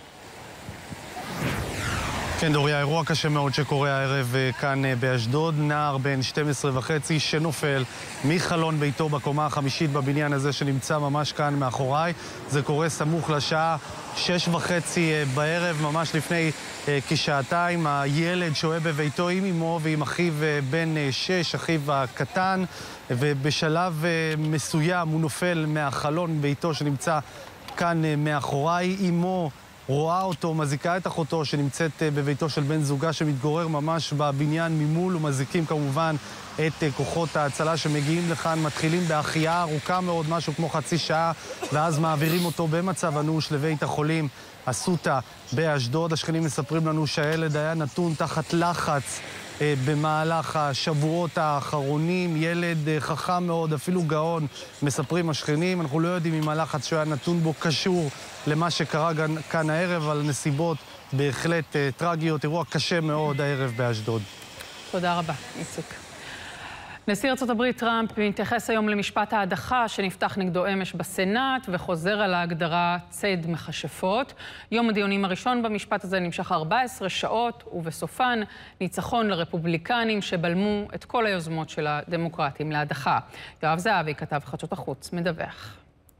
כן, דוריה, אירוע קשה מאוד שקורה הערב כאן באשדוד. נער בן שתים עשרה וחצי שנופל מחלון ביתו בקומה החמישית בבניין הזה שנמצא ממש כאן מאחוריי. זה קורה סמוך לשעה שש וחצי בערב, ממש לפני כשעתיים. הילד שוהה בביתו עם אמו ועם אחיו בן שש, אחיו הקטן, ובשלב מסוים הוא נופל מהחלון ביתו שנמצא כאן מאחוריי. אמו רואה אותו, מזיקה את אחותו שנמצאת בביתו של בן זוגה שמתגורר ממש בבניין ממול, ומזיקים כמובן את כוחות ההצלה שמגיעים לכאן, מתחילים בהחייאה ארוכה מאוד, משהו כמו חצי שעה, ואז מעבירים אותו במצב אנוש לבית החולים אסותא באשדוד. השכנים מספרים לנו שהילד היה נתון תחת לחץ במהלך השבועות האחרונים, ילד חכם מאוד, אפילו גאון, מספרים השכנים. אנחנו לא יודעים אם הלחץ שהוא היה נתון בו קשור למה שקרה כאן הערב, על נסיבות בהחלט טרגיות. אירוע קשה מאוד הערב באשדוד. תודה רבה, איציק. נשיא ארצות הברית טראמפ מתייחס היום למשפט ההדחה שנפתח נגדו אמש בסנאט וחוזר על ההגדרה ציד מכשפות. יום הדיונים הראשון במשפט הזה נמשך ארבע עשרה שעות, ובסופן ניצחון לרפובליקנים שבלמו את כל היוזמות של הדמוקרטים להדחה. יואב זהבי, כתב חדשות החוץ, מדווח.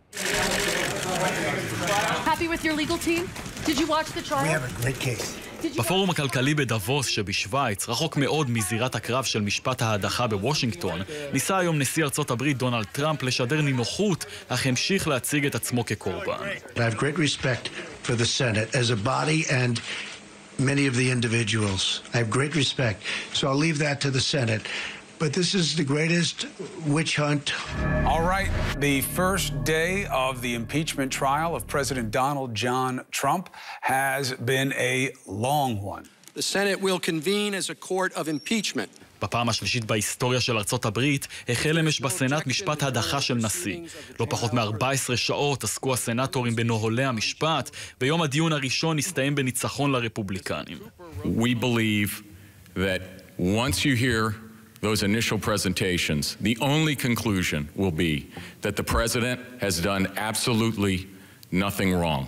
Happy with your legal team? Did you watch the trial? We have a great case. בפורום הכלכלי בדבוס שבשוויץ, רחוק מאוד מזירת הקרב של משפט ההדחה בוושינגטון, ניסה היום נשיא ארצות הברית דונלד טראמפ לשדר נינוחות, אך המשיך להציג את עצמו כקורבן. I have great respect for the Senate as a body and many of the individuals. I have great respect. So I'll leave that to the Senate. But this is the greatest witch hunt. All right, the first day of the impeachment trial of President Donald John Trump has been a long one. The Senate will convene as a court of impeachment. בפעם השלישית בהיסטוריה של ארצות הברית, החל אמש בסנאט משפט הדחה של נשיא. לא פחות מ-ארבע עשרה שעות עסקו הסנאטורים בנוהלי המשפט, ויום הדיון הראשון הסתיים בניצחון לרפובליקנים. We believe that once you hear those initial presentations, the only conclusion will be that the president has done absolutely nothing wrong.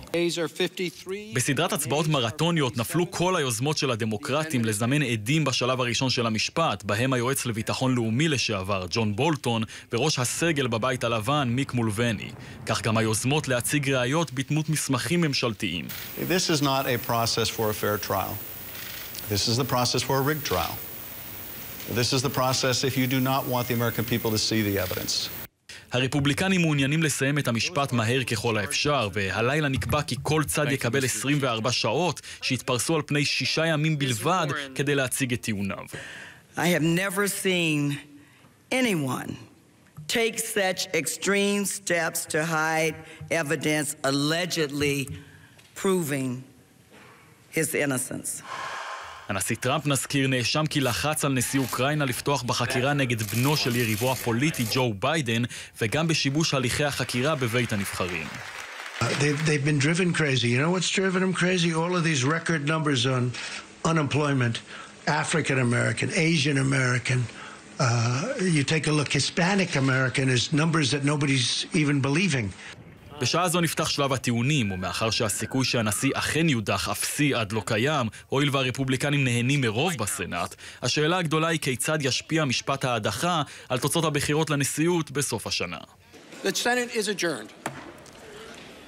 בסדרת הצבעות מרתוניות נפלו כל היוזמות של הדמוקרטים לזמן עדים בשלב הראשון של המשפט, בהם היועץ לביטחון לאומי לשעבר, ג'ון בולטון, וראש הסגל בבית הלבן, מיק מולבני. כך גם היוזמות להציג ראיות בדמות מסמכים ממשלתיים. This is not a process for a fair trial. This is the process for a rigged trial. This is the process if you do not want the American people to see the evidence. הרפובליקנים מעוניינים לסיים את המשפט מהר ככל האפשר, והלילה נקבע כי כל צד יקבל עשרים וארבע שעות שיתפרסו על פני שישה ימים בלבד כדי להציג את טיעוניו. I have never seen anyone take such extreme steps to hide evidence allegedly proving his innocence. הנשיא טראמפ, נזכיר, נאשם כי לחץ על נשיא אוקראינה לפתוח בחקירה נגד בנו של יריבו הפוליטי ג'ו ביידן, וגם בשיבוש הליכי החקירה בבית הנבחרים. Uh, they've, they've been driven crazy. You know what's driven them crazy? All of these record numbers on unemployment, African American, Asian American. Uh, you take a look, Hispanic American is numbers that nobody's even believing. בשעה זו נפתח שלב הטיעונים, ומאחר שהסיכוי שהנשיא אכן יודח אפסי עד לא קיים, הואיל והרפובליקנים נהנים מרוב בסנאט, השאלה הגדולה היא כיצד ישפיע משפט ההדחה על תוצאות הבחירות לנשיאות בסוף השנה. The Senate is adjourned.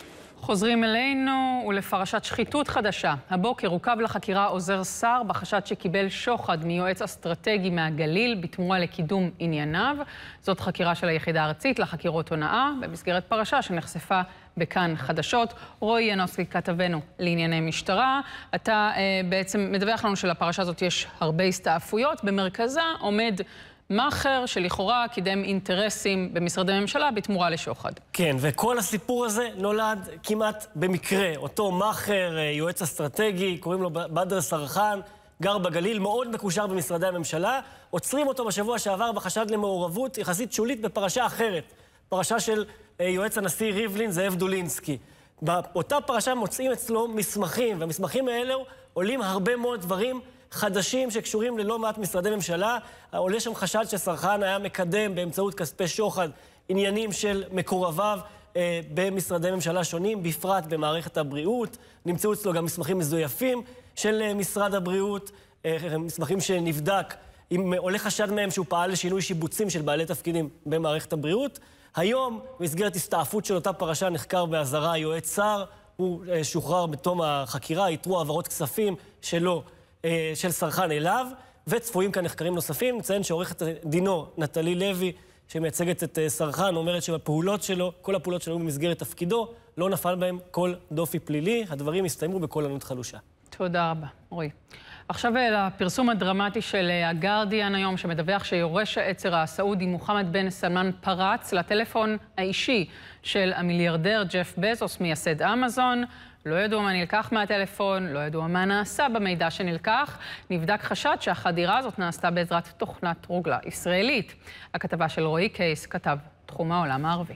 חוזרים אלינו ולפרשת שחיתות חדשה. הבוקר עוכב לחקירה עוזר שר בחשד שקיבל שוחד מיועץ אסטרטגי מהגליל בתמורה לקידום ענייניו. זאת חקירה של היחידה הארצית לחקירות הונאה במסגרת פרשה שנחשפה בכאן חדשות. רועי ינוסקי, כתבנו לענייני משטרה, אתה אה, בעצם מדווח לנו שלפרשה הזאת יש הרבה הסתעפויות. במרכזה עומד מאחר שלכאורה קידם אינטרסים במשרדי ממשלה בתמורה לשוחד. כן, וכל הסיפור הזה נולד כמעט במקרה. אותו מאחר, יועץ אסטרטגי, קוראים לו בדר סרחן, גר בגליל, מאוד מקושר במשרדי הממשלה. עוצרים אותו בשבוע שעבר בחשד למעורבות יחסית שולית בפרשה אחרת. פרשה של יועץ הנשיא ריבלין, זאב דולינסקי. באותה פרשה מוצאים אצלו מסמכים, והמסמכים האלה עולים הרבה מאוד דברים חדשים שקשורים ללא מעט משרדי ממשלה. עולה שם חשד שסרחן היה מקדם באמצעות כספי שוחד עניינים של מקורביו אה, במשרדי ממשלה שונים, בפרט במערכת הבריאות. נמצאו אצלו גם מסמכים מזויפים של אה, משרד הבריאות, אה, מסמכים שנבדק, אם עולה חשד מהם שהוא פעל לשינוי שיבוצים של בעלי תפקידים במערכת הבריאות. היום, במסגרת הסתעפות של אותה פרשה, נחקר באזהרה יועץ שר, הוא אה, שוחרר בתום החקירה, יתרו העברות כספים שלו, של סרחן אליו, וצפויים כאן נחקרים נוספים. נציין שעורכת דינו, נטלי לוי, שמייצגת את סרחן, אומרת שבפעולות שלו, כל הפעולות שלו במסגרת תפקידו, לא נפל בהם כל דופי פלילי. הדברים הסתיימו בכל ענות חלושה. תודה רבה, רועי. עכשיו לפרסום הדרמטי של הגרדיאן היום, שמדווח שיורש העצר הסעודי מוחמד בן סלמן פרץ לטלפון האישי של המיליארדר ג'ף בזוס, מייסד אמזון. לא ידוע מה נלקח מהטלפון, לא ידוע מה נעשה במידע שנלקח. נבדק חשד שהחדירה הזאת נעשתה בעזרת תוכנת רוגלה ישראלית. הכתבה של רועי קייס כתב תחום העולם הערבי.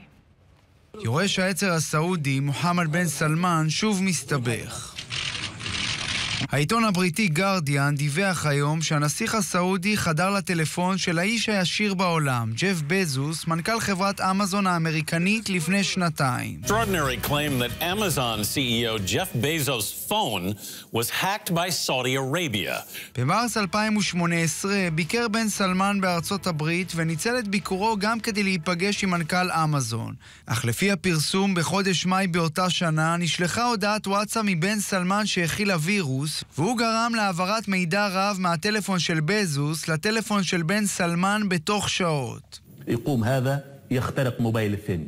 יורש העצר הסעודי מוחמד בן סלמן שוב מסתבך. העיתון הבריטי גרדיאן דיווח היום שהנסיך הסעודי חדר לטלפון של האיש הישיר בעולם, ג'ף בזוס, מנכ"ל חברת אמזון האמריקנית לפני שנתיים. Extraordinary claim that Amazon C E O Jeff Bezos' phone was hacked by Saudi Arabia. במרץ אלפיים ושמונה עשרה ביקר בן סלמן בארצות הברית וניצל את ביקורו גם כדי להיפגש עם מנכ"ל אמזון. אך לפי הפרסום בחודש מאי באותה שנה נשלחה הודעת וואטסאפ מבן סלמן שהכילה וירוס, והוא גרם להעברת מידע רב מהטלפון של בזוס לטלפון של בן סלמן בתוך שעות. يقوم هذا يخترق موبايل الثاني.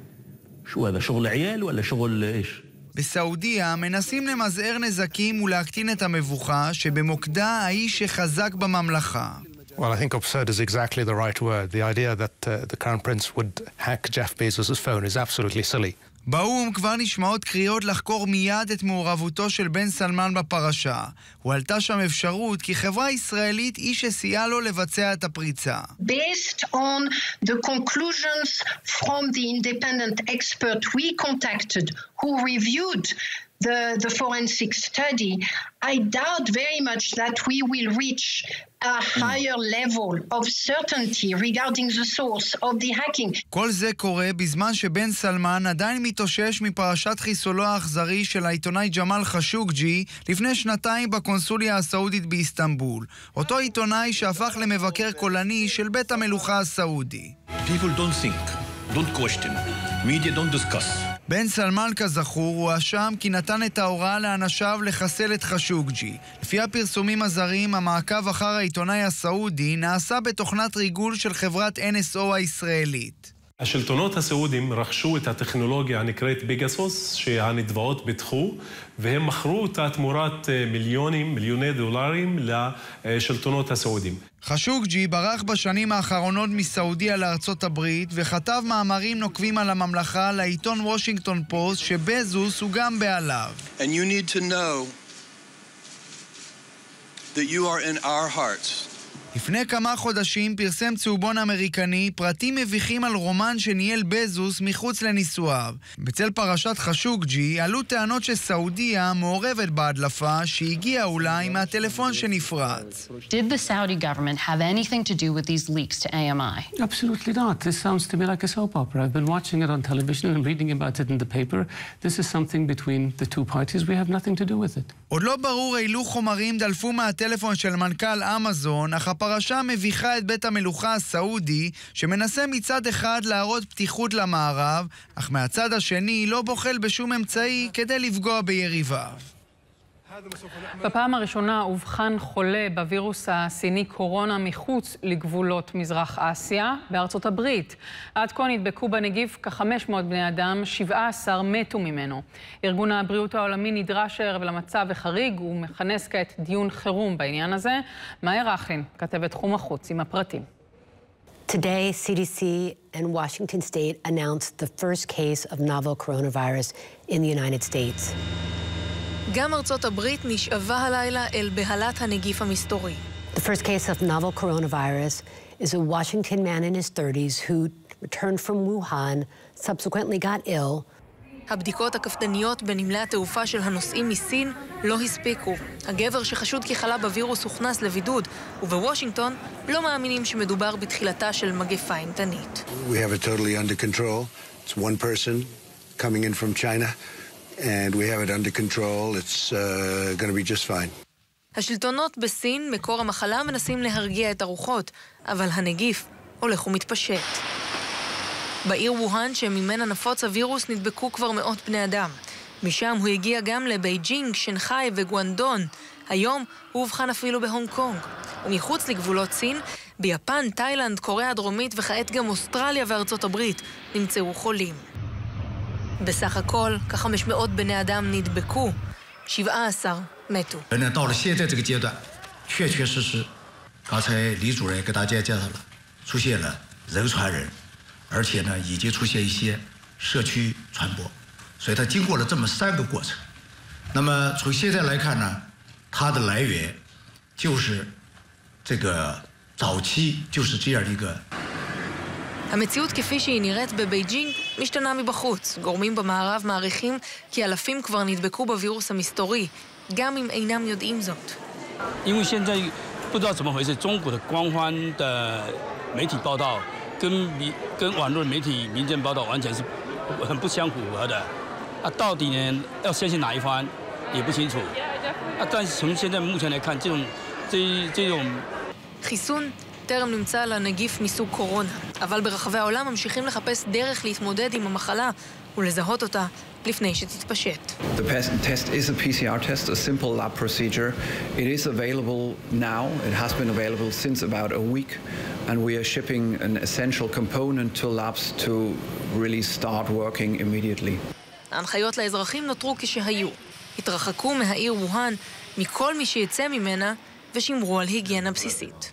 شو هذا شغل عيال ولا شغل ايش؟ בסעודיה מנסים למזער נזקים ולהקטין את המבוכה שבמוקדה האיש שחזק בממלכה. Well, I think absurd is exactly the right word. The idea that uh, the Crown Prince would hack Jeff Bezos' phone is absolutely silly. באום כבר נשמעות קריאות לחקור מיד את מעורבותו של בן סלמן בפרשה. הועלתה שם אפשרות כי חברה ישראלית היא שסייעה לו לבצע את הפריצה. Based on the conclusions from the independent expert we contacted who reviewed the, the forensic study, I doubt very much that we will reach a higher level of certainty regarding the source of the hacking. כל זה קורה בזמן שבן סלמן עדיין מתאושש מפרשת חיסולו האכזרי של העיתונאי ג'מאל חשוקג'י לפני שנתיים בקונסוליה הסעודית באיסטנבול. אותו עיתונאי שהפך למבקר קולני של בית המלוכה הסעודי. People don't think, don't question, media don't discuss. בן סלמן כזכור הוא אשם כי נתן את ההוראה לאנשיו לחסל את חשוקג'י. לפי הפרסומים הזרים, המעקב אחר העיתונאי הסעודי נעשה בתוכנת ריגול של חברת אן אס או הישראלית. השלטונות הסעודים רכשו את הטכנולוגיה הנקראת פגסוס שהנתבעות פיתחו, והם מכרו אותה תמורת מיליונים, מיליוני דולרים לשלטונות הסעודים. חשוקג'י ברח בשנים האחרונות מסעודיה לארצות הברית וכתב מאמרים נוקבים על הממלכה לעיתון וושינגטון פוסט שבזוס הוא גם בעליו. And you need to know that you are in our hearts. לפני כמה חודשים פרסם צהובון אמריקני פרטים מביכים על רומן שניהל בזוס מחוץ לנישואיו. בצל פרשת חשוקג'י עלו טענות שסעודיה מעורבת בהדלפה שהגיעה אולי מהטלפון שנפרץ. Did the Saudi government have anything to do with these leaks to A M I? Absolutely not. This sounds to me like a soap opera. I've been watching it on television and reading about it in the paper. This is something between the two parties. We have nothing to do with it. עוד לא ברור אילו חומרים דלפו מהטלפון של מנכ"ל אמזון, אך הפרשה מביכה את בית המלוכה הסעודי, שמנסה מצד אחד להראות פתיחות למערב, אך מהצד השני לא בוחל בשום אמצעי כדי לפגוע ביריביו. בפעם הראשונה אובחן חולה בווירוס הסיני קורונה מחוץ לגבולות מזרח אסיה בארצות הברית. עד כה נדבקו בנגיף כ-חמש מאות בני אדם, שבעה עשר מתו ממנו. ארגון הבריאות העולמי נדרש הערב למצב החריג ומכנס כעת דיון חירום בעניין הזה. מאיה רכלין, כתבת תחום החוץ, עם הפרטים. Today, C D C and Washington State announced the first case of novel coronavirus in the United States. גם ארצות הברית נשאבה הלילה אל בהלת הנגיף המסתורי. The first case of novel coronavirus is a Washington man in his thirties who returned from Wuhan, subsequently got ill. הבדיקות הקפדניות בנמלי התעופה של הנוסעים מסין לא הספיקו. הגבר שחשוד כחלה בווירוס הוכנס לבידוד, ובוושינגטון לא מאמינים שמדובר בתחילתה של מגפה אימתנית. We have it totally under control. It's one person coming in from China. And we have it under control. It's uh, going to be just fine. השלטונות בסין, מקור המחלה, מנסים להרגיע את הרוחות, אבל הנגיף הולך ומתפשט. בעיר ווהאן, שממנה נפוץ הווירוס, נדבקו כבר מאות בני אדם. משם הוא הגיע גם לבייג'ינג, שנגחאי וגואנדון. היום הוא אובחן אפילו בהונג קונג. ומחוץ לגבולות סין, ביפן, תאילנד, קוריאה הדרומית וכעת גם אוסטרליה וארצות הברית נמצאו חולים. בסך הכל, כ-חמש מאות בני אדם נדבקו, שבעה עשר מתו. 到了现在这个阶段，确确实实，刚才李主任给大家介绍了，出现了人传人，而且呢，已经出现一些社区传播，所以它经过了这么三个过程。那么从现在来看呢，它的来源就是这个早期就是这样一个。 המציאות כפי שהיא נראית בבייג'ינג משתנה מבחוץ. גורמים במערב מעריכים כי אלפים כבר נדבקו בווירוס המסתורי, גם אם אינם יודעים זאת. 因为现在不知道怎么回事，中国的官方的媒体报道跟民跟网络媒体民间报道完全是很不相符合的。啊，到底呢要相信哪一方也不清楚。啊，但是从现在目前来看，这种这这种 חיסון טרם נמצא לנגיף מסוג קורונה, אבל ברחבי העולם ממשיכים לחפש דרך להתמודד עם המחלה ולזהות אותה לפני שתתפשט. The test is a P C R test, a simple lab procedure. It is available now. It has been available since about a week, and we are shipping an essential component to labs to really start working immediately. ההנחיות לאזרחים נותרו כשהיו. התרחקו מהעיר ווהאן מכל מי שיצא ממנה ושמרו על היגיינה בסיסית.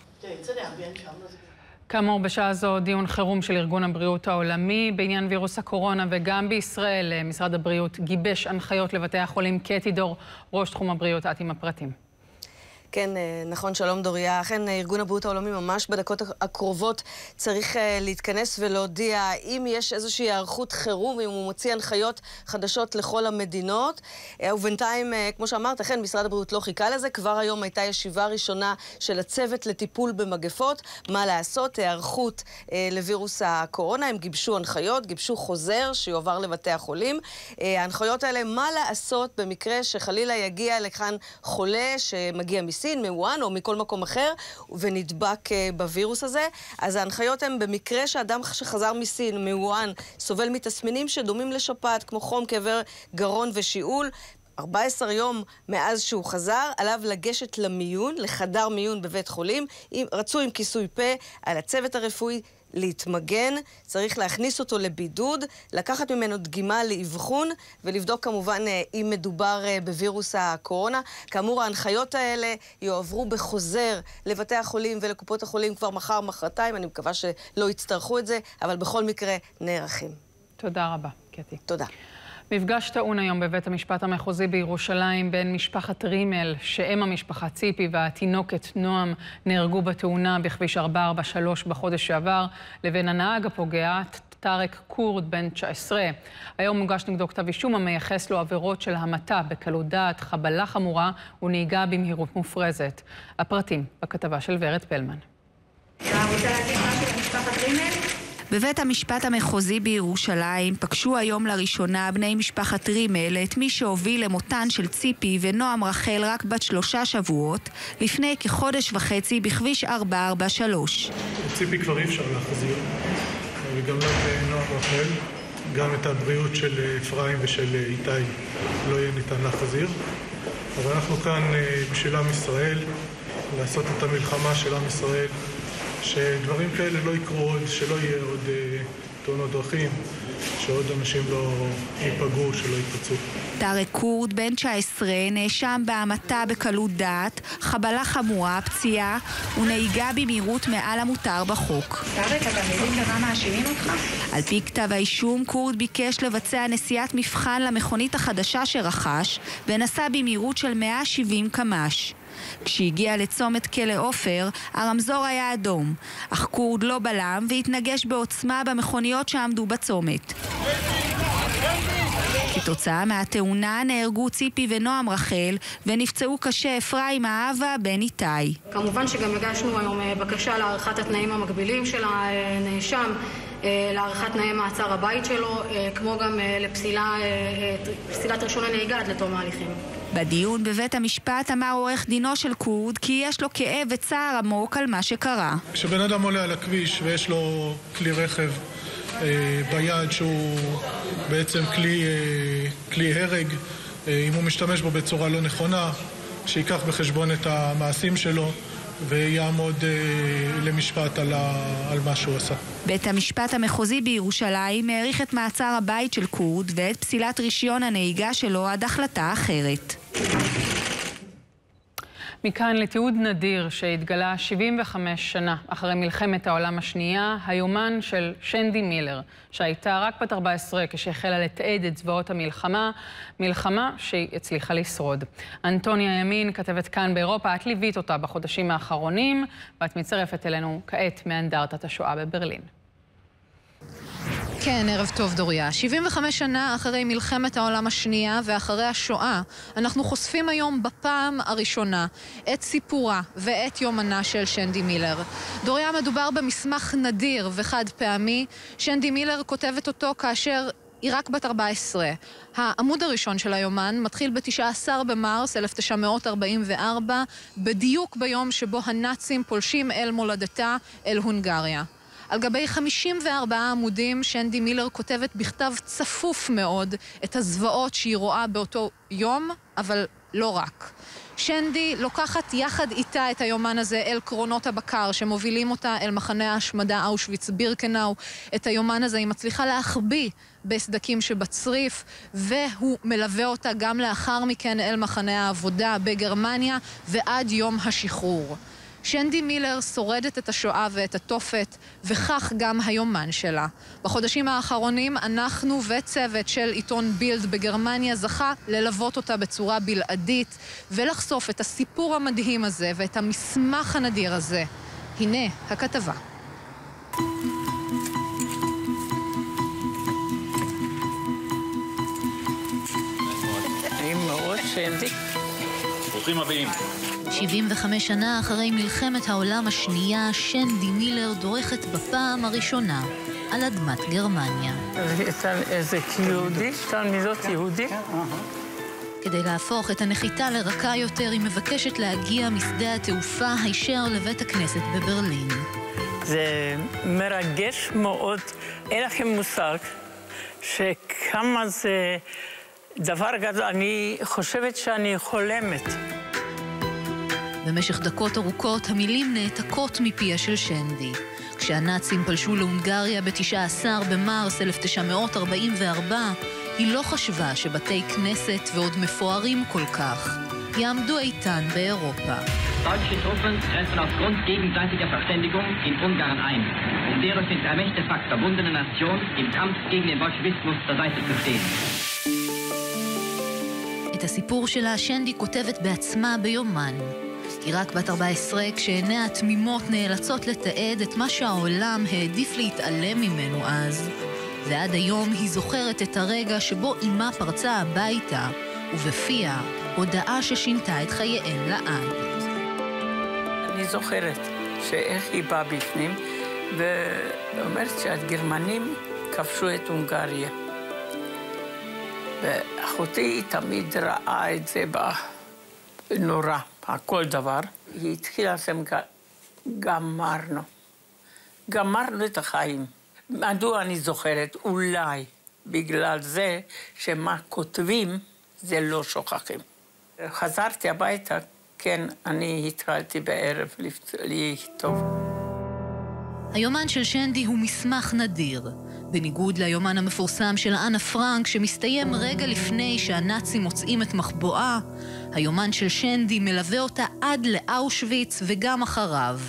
כאמור, בשעה זו דיון חירום של ארגון הבריאות העולמי בעניין וירוס הקורונה, וגם בישראל משרד הבריאות גיבש הנחיות לבתי החולים. קטי דור, ראש תחום הבריאות, את עם הפרטים. כן, נכון, שלום דוריה. אכן, ארגון הבריאות העולמי ממש בדקות הקרובות צריך להתכנס ולהודיע אם יש איזושהי הערכות חירום, אם הוא מוציא הנחיות חדשות לכל המדינות. ובינתיים, כמו שאמרת, אכן, משרד הבריאות לא חיכה לזה. כבר היום הייתה ישיבה ראשונה של הצוות לטיפול במגפות. מה לעשות? הערכות לווירוס הקורונה. הם גיבשו הנחיות, גיבשו חוזר שיועבר לבתי החולים. ההנחיות האלה, מה לעשות במקרה שחלילה יגיע לכאן חולה שמגיע מסין, מוואן או מכל מקום אחר, ונדבק בווירוס הזה. אז ההנחיות הן במקרה שאדם שחזר מסין, מוואן, סובל מתסמינים שדומים לשפעת, כמו חום, כאבי גרון ושיעול, ארבעה עשר יום מאז שהוא חזר, עליו לגשת למיון, לחדר מיון בבית חולים, רצו עם כיסוי פה, על הצוות הרפואי להתמגן, צריך להכניס אותו לבידוד, לקחת ממנו דגימה לאבחון, ולבדוק כמובן אם מדובר בווירוס הקורונה. כאמור, ההנחיות האלה יועברו בחוזר לבתי החולים ולקופות החולים כבר מחר, מחרתיים. אני מקווה שלא יצטרכו את זה, אבל בכל מקרה נערכים. תודה רבה, קטי. תודה. מפגש טעון היום בבית המשפט המחוזי בירושלים בין משפחת רימל, שאם המשפחה ציפי והתינוקת נועם נהרגו בתאונה בכביש ארבע ארבע שלוש בחודש שעבר, לבין הנהג הפוגע, טארק קורד בן תשע עשרה. היום מוגש נגדו כתב אישום המייחס לו עבירות של המתה בקלות דעת, חבלה חמורה ונהיגה במהירות מופרזת. הפרטים בכתבה של ורד פלמן. אתה רוצה להגיד משהו למשפחת רימל? בבית המשפט המחוזי בירושלים פגשו היום לראשונה בני משפחת רימל את מי שהוביל למותן של ציפי ונועם רחל רק בת שלושה שבועות לפני כחודש וחצי בכביש ארבע ארבע שלוש. את ציפי כבר אי אפשר להחזיר, וגם לא את נועם רחל, גם את הבריאות של אפרים ושל איתי לא יהיה ניתן להחזיר. אבל אנחנו כאן בשביל עם ישראל, לעשות את המלחמה של עם ישראל, שדברים כאלה לא יקרו עוד, שלא יהיה עוד אה, תאונות דרכים, שעוד אנשים לא ייפגעו, שלא ייפצעו. טארק קורד, בן תשע עשרה, נאשם בהמתה בקלות דעת, חבלה חמורה, פציעה ונהיגה במהירות מעל המותר בחוק. טארק, אתה מבין במה מאשימים אותך? על פי כתב האישום, קורד ביקש לבצע נסיעת מבחן למכונית החדשה שרכש, ונסע במהירות של מאה ושבעים קמ"ש. כשהגיע לצומת כלא עופר, הרמזור היה אדום, אך קורד לא בלם והתנגש בעוצמה במכוניות שעמדו בצומת. כתוצאה מהתאונה נהרגו ציפי ונועם רחל ונפצעו קשה אפרים האהבה בן איתי. כמובן שגם הגשנו היום בקשה להארכת התנאים המקבילים של הנאשם, להארכת תנאי מעצר הבית שלו, כמו גם לפסילת רישיון הנהיגה עד לתום ההליכים. בדיון בבית המשפט אמר עורך דינו של קורד כי יש לו כאב וצער עמוק על מה שקרה. כשבן אדם עולה על הכביש ויש לו כלי רכב אה, ביד שהוא בעצם כלי, אה, כלי הרג, אה, אם הוא משתמש בו בצורה לא נכונה, שיקח בחשבון את המעשים שלו ויעמוד אה, למשפט על, ה, על מה שהוא עשה. בית המשפט המחוזי בירושלים העריך את מעצר הבית של קורד ואת פסילת רישיון הנהיגה שלו עד החלטה אחרת. מכאן לתיעוד נדיר שהתגלה שבעים וחמש שנה אחרי מלחמת העולם השנייה, היומן של שנדי מילר, שהייתה רק בת ארבע עשרה כשהחלה לתעד את זוועות המלחמה, מלחמה שהיא הצליחה לשרוד. אנטוניה ימין, כתבת כאן באירופה, את ליווית אותה בחודשים האחרונים, ואת מצטרפת אלינו כעת מאנדרטת השואה בברלין. כן, ערב טוב דוריה. שבעים וחמש שנה אחרי מלחמת העולם השנייה ואחרי השואה, אנחנו חושפים היום בפעם הראשונה את סיפורה ואת יומנה של שנדי מילר. דוריה, מדובר במסמך נדיר וחד פעמי. שנדי מילר כותבת אותו כאשר היא רק בת ארבע עשרה. העמוד הראשון של היומן מתחיל ב-תשעה עשר במרס אלף תשע מאות ארבעים וארבע, בדיוק ביום שבו הנאצים פולשים אל מולדתה, אל הונגריה. על גבי חמישים וארבעה עמודים, שנדי מילר כותבת בכתב צפוף מאוד את הזוועות שהיא רואה באותו יום, אבל לא רק. שנדי לוקחת יחד איתה את היומן הזה אל קרונות הבקר שמובילים אותה אל מחנה ההשמדה אושוויץ בירקנאו. את היומן הזה היא מצליחה להחביא בסדקים שבצריף, והוא מלווה אותה גם לאחר מכן אל מחנה העבודה בגרמניה ועד יום השחרור. שנדי מילר שורדת את השואה ואת התופת, וכך גם היומן שלה. בחודשים האחרונים אנחנו וצוות של עיתון בילד בגרמניה זכה ללוות אותה בצורה בלעדית, ולחשוף את הסיפור המדהים הזה ואת המסמך הנדיר הזה. הנה הכתבה. נעים מאוד, שנדי. ברוכים הבאים. שבעים וחמש שנה אחרי מלחמת העולם השנייה, שנדי מילר דורכת בפעם הראשונה על אדמת גרמניה. איזה יהודי, תלמידות יהודי. כדי להפוך את הנחיתה לרכה יותר, היא מבקשת להגיע משדה התעופה הישר לבית הכנסת בברלין. זה מרגש מאוד. אין לכם מושג שכמה זה דבר גדול. אני חושבת שאני חולמת. במשך דקות ארוכות המילים נעתקות מפיה של שנדי. כשהנאצים פלשו להונגריה ב-תשעה עשר במרס אלף תשע מאות ארבעים וארבע, היא לא חשבה שבתי כנסת ועוד מפוארים כל כך יעמדו איתן באירופה. Deutsche Truppen treffen aufgrund gegenseitiger Verständigung in Ungarn ein, um der durch den Vermächtefakt verbundene Nation im Kampf gegen den Bolschewismus zur Seite zu stehen. את הסיפור שלה שנדי כותבת בעצמה ביומן. היא רק בת ארבע עשרה כשעיניה התמימות נאלצות לתעד את מה שהעולם העדיף להתעלם ממנו אז, ועד היום היא זוכרת את הרגע שבו אימה פרצה הביתה, ובפיה הודעה ששינתה את חייהן לעד. אני זוכרת שאיך היא באה בפנים, ואומרת שהגרמנים כבשו את הונגריה. ואחותי תמיד ראה את זה בנורא, הכל דבר. היא התחילה לסיים, גמרנו. גמרנו את החיים. מדוע אני זוכרת? אולי בגלל זה שמה כותבים זה לא שוכחים. חזרתי הביתה, כן, אני התחלתי בערב לכתוב. היומן של שנדי הוא מסמך נדיר. בניגוד ליומן המפורסם של אנה פרנק, שמסתיים רגע לפני שהנאצים מוצאים את מחבואה, היומן של שנדי מלווה אותה עד לאושוויץ וגם אחריו.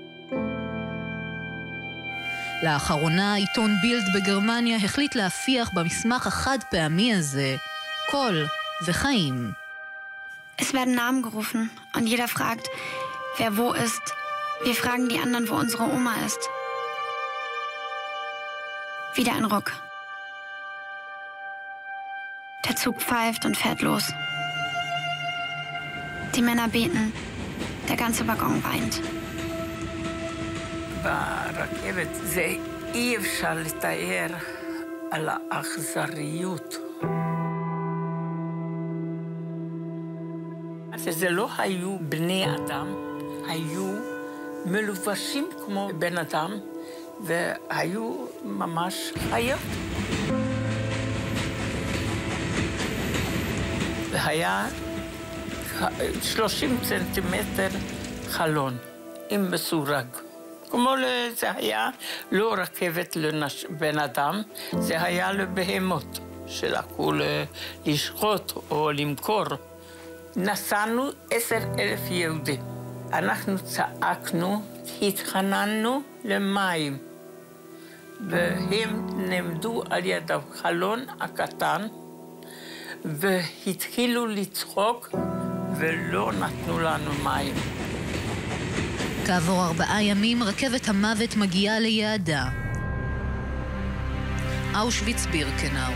לאחרונה, עיתון בילד בגרמניה החליט להפיח במסמך החד פעמי הזה קול וחיים. Es werden Namen gerufen und jeder fragt, wer wo ist. Wir fragen die anderen, wo unsere Oma ist. Wieder ein Ruck. Der Zug pfeift und fährt los. Die Männer beten, der ganze Waggon weint. ברכבת זה אי אפשר לתאר על האכזריות. זה לא היו בני אדם, היו מלובשים כמו בן אדם, והיו ממש חיות. והיה שלושים סנטימטר חלון עם מסורג. כמו זה היה לא רכבת לבן אדם, זה היה לבהמות שלקחו לשחוט או למכור. נסענו עשר אלף יהודים. אנחנו צעקנו, התחננו למים. והם נעמדו על יד החלון הקטן, והתחילו לצחוק, ולא נתנו לנו מים. כעבור ארבעה ימים רכבת המוות מגיעה ליעדה. אושוויץ בירקנאו.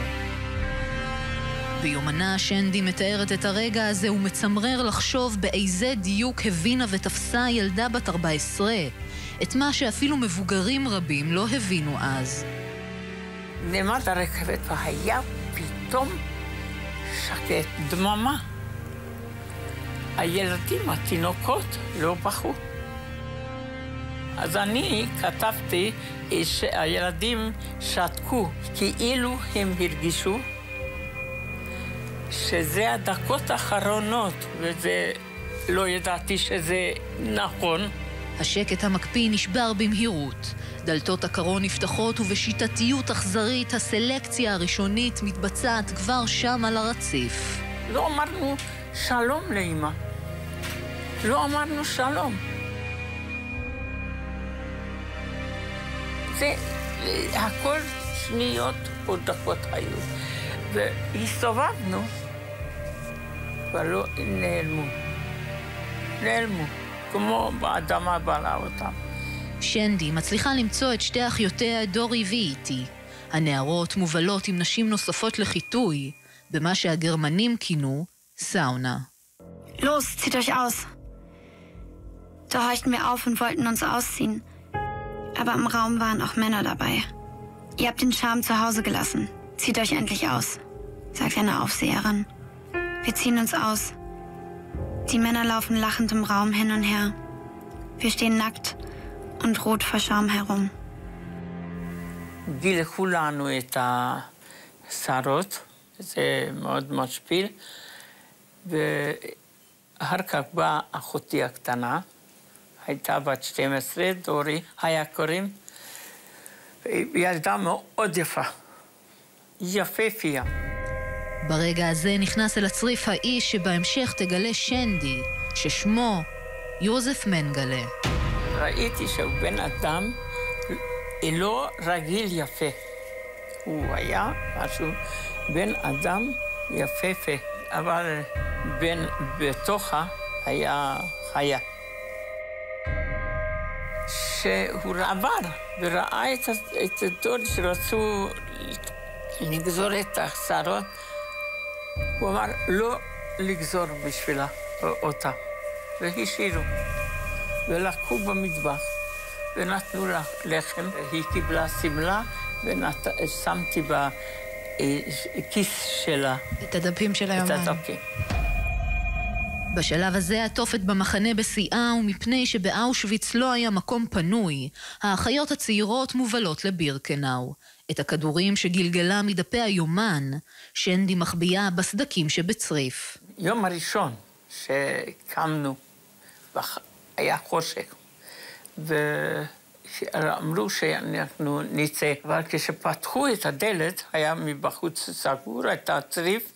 ביומנה שנדי מתארת את הרגע הזה ומצמרר לחשוב באיזה דיוק הבינה ותפסה ילדה בת ארבע עשרה, את מה שאפילו מבוגרים רבים לא הבינו אז. נעמד הרכבת והיה פתאום שקט, דממה. הילדים, התינוקות, לא בכו. אז אני כתבתי שהילדים שתקו, כאילו הם הרגישו שזה הדקות האחרונות, וזה לא ידעתי שזה נכון. השקט המקפיא נשבר במהירות. דלתות הקרון נפתחות ובשיטתיות אכזרית הסלקציה הראשונית מתבצעת כבר שם על הרציף. לא אמרנו שלום לאמא. לא אמרנו שלום. זה הכל שניות או דקות היו. והסתובבנו, ולא נעלמו. נעלמו, כמו באדמה בלעה אותם. שנדי מצליחה למצוא את שתי אחיותיה דורי ואיטי. הנערות מובלות עם נשים נוספות לחיתוי, במה שהגרמנים כינו סאונה. Los, zieht euch aus. Da horchten wir auf und wollten uns ausziehen. Aber im Raum waren auch Männer dabei. Ihr habt den Charme zu Hause gelassen. Zieht euch endlich aus, sagt eine Aufseherin. Wir ziehen uns aus. Die Männer laufen lachend im Raum hin und her. Wir stehen nackt und rot vor Schaum herum. גילחו לנו את השערות, זה מאוד משפיל, ואחר כך באה אחותי הקטנה, הייתה בת שתים עשרה, דורי, היה קוראים, ילדה מאוד יפה, יפהפייה. ברגע הזה נכנס אל הצריף האיש שבהמשך תגלה שנדי, ששמו יוזף מנגלה. ראיתי שהוא בן אדם לא רגיל יפה. הוא היה משהו, בן אדם יפהפה, אבל בין בתוכה היה חיה. שהוא עבר וראה את, את הדור שרצו לגזור את השערות, הוא אמר לא לגזור בשבילה אותה, והשאירו, ולקחו במטבח, ונתנו לה לחם. היא קיבלה סמלה, ושמתי בכיס שלה את הדפים של היומן. את הדפים. בשלב הזה התופת במחנה בשיאה, ומפני שבאושוויץ לא היה מקום פנוי, האחיות הצעירות מובלות לבירקנאו. את הכדורים שגלגלה מדפי היומן, שנדי מחביאה בסדקים שבצריף. יום הראשון שקמנו, היה חושך, ואמרו שאנחנו נצא, אבל כשפתחו את הדלת, היה מבחוץ סגור, הייתה צריף,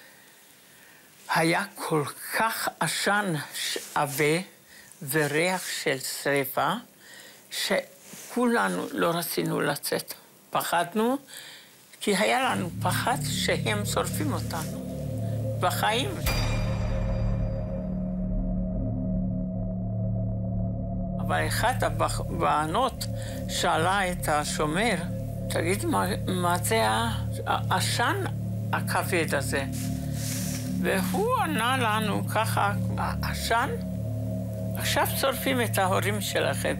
היה כל כך עשן עבה וריח של שריפה, שכולנו לא רצינו לצאת. פחדנו, כי היה לנו פחד שהם שורפים אותנו בחיים. אבל אחת הבנות שאלה את השומר, תגיד, מה, מה זה העשן הכבד הזה? והוא ענה לנו ככה, העשן, עכשיו שורפים את ההורים שלכם.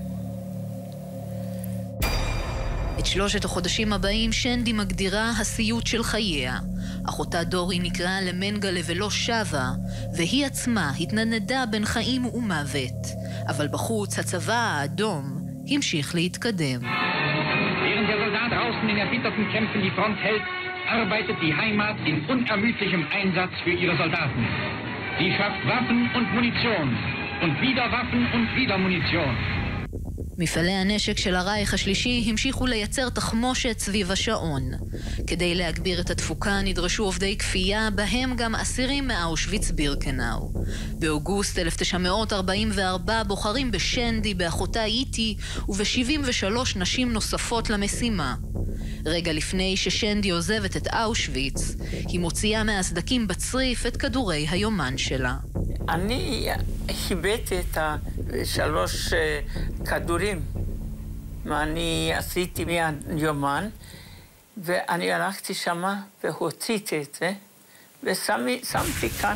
את שלושת החודשים הבאים שנדי מגדירה הסיוט של חייה. אחותה דורי נקראה למנגלה ולא שווה, והיא עצמה התנדנדה בין חיים ומוות. אבל בחוץ הצבא האדום המשיך להתקדם. Während der Soldat draußen in erbitterten Kämpfen die Front hält, arbeitet die Heimat in unermüdlichem Einsatz für ihre Soldaten. Sie schafft Waffen und Munition und wieder Waffen und wieder Munition. מפעלי הנשק של הרייך השלישי המשיכו לייצר תחמושת סביב השעון. כדי להגביר את התפוקה נדרשו עובדי כפייה, בהם גם אסירים מאושוויץ בירקנאו. באוגוסט אלף תשע מאות ארבעים וארבע בוחרים בשנדי, באחותה איטי וב-שבעים ושלוש נשים נוספות למשימה. רגע לפני ששנדי עוזבת את אושוויץ, היא מוציאה מהסדקים בצריף את כדורי היומן שלה. אני חיבאתי את השלוש כדורים, ואני עשיתי מהיומן, ואני הלכתי שמה והוצאתי את זה, ושמתי כאן.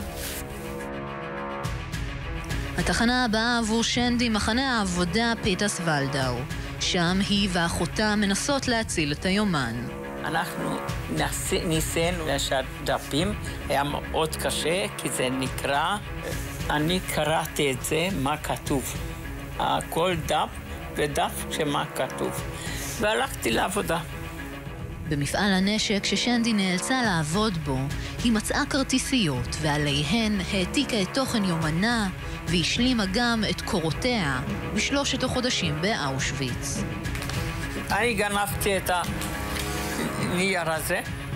התחנה הבאה עבור שנדי, מחנה העבודה פיטס ולדאו. שם היא ואחותה מנסות להציל את היומן. אנחנו ניסינו לשעת דפים, היה מאוד קשה, כי זה נקרא, אני קראתי את זה, מה כתוב. כל דף ודף שמה כתוב. והלכתי לעבודה. במפעל הנשק ששנדי נאלצה לעבוד בו, היא מצאה כרטיסיות, ועליהן העתיקה את תוכן יומנה, והשלימה גם את קורותיה בשלושת החודשים באושוויץ. אני גנבתי את הנייר הזה.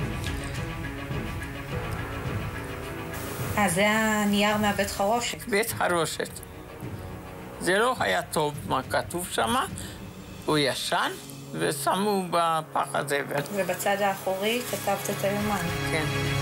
אה, זה הנייר מהבית חרושת. בית חרושת. זה לא היה טוב מה כתוב שם, הוא ישן, ושמו בפח הזבל. ובצד האחורי כתבת את היומן. כן.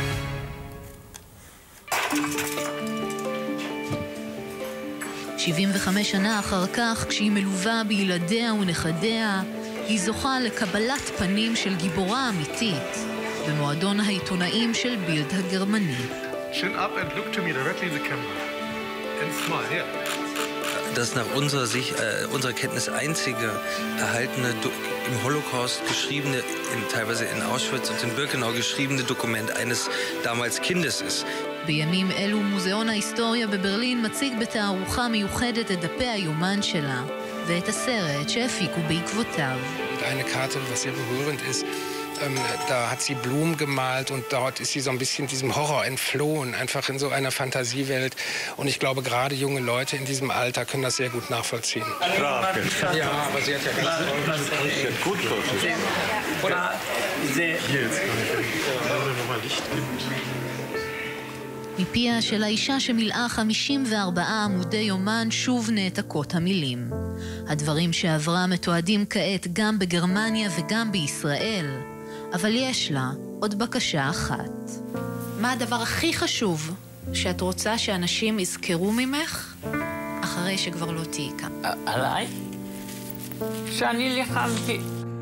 שבעים וחמש שנה אחר כך, כשהיא מלווה בילדיה ונכדיה, היא זוכה לקבלת פנים של גיבורה אמיתית במועדון העיתונאים של בילד הגרמני. Chin up and look to me directly in the camera. And smile, yeah. Das nach unserer Sicht, äh, unserer Kenntnis einzige erhaltene, im Holocaust geschriebene, in, teilweise in Auschwitz und in Birkenau geschriebene Dokument eines damals Kindes ist. בימים אלו מוזיאון ההיסטוריה בברלין מציג בתערוכה מיוחדת את דפי היומן שלה ואת הסרט שהפיקו בעקבותיו. Eine Karte, was sehr berührend ist, ähm, da hat sie Blumen gemalt und dort ist sie so ein bisschen diesem Horror entflohen, einfach in so einer Fantasiewelt. Und ich glaube, gerade junge Leute in diesem Alter können das sehr gut nachvollziehen. Ja, aber sie hat ja ganz gut vorgestellt. Oder? Jetzt kann ich nochmal Licht nehmen. מפיה של האישה שמילאה חמישים וארבעה עמודי יומן שוב נעתקות המילים. הדברים שעברה מתועדים כעת גם בגרמניה וגם בישראל, אבל יש לה עוד בקשה אחת. מה הדבר הכי חשוב שאת רוצה שאנשים יזכרו ממך אחרי שכבר לא תהיי כאן? עליי? שאני לחמתי.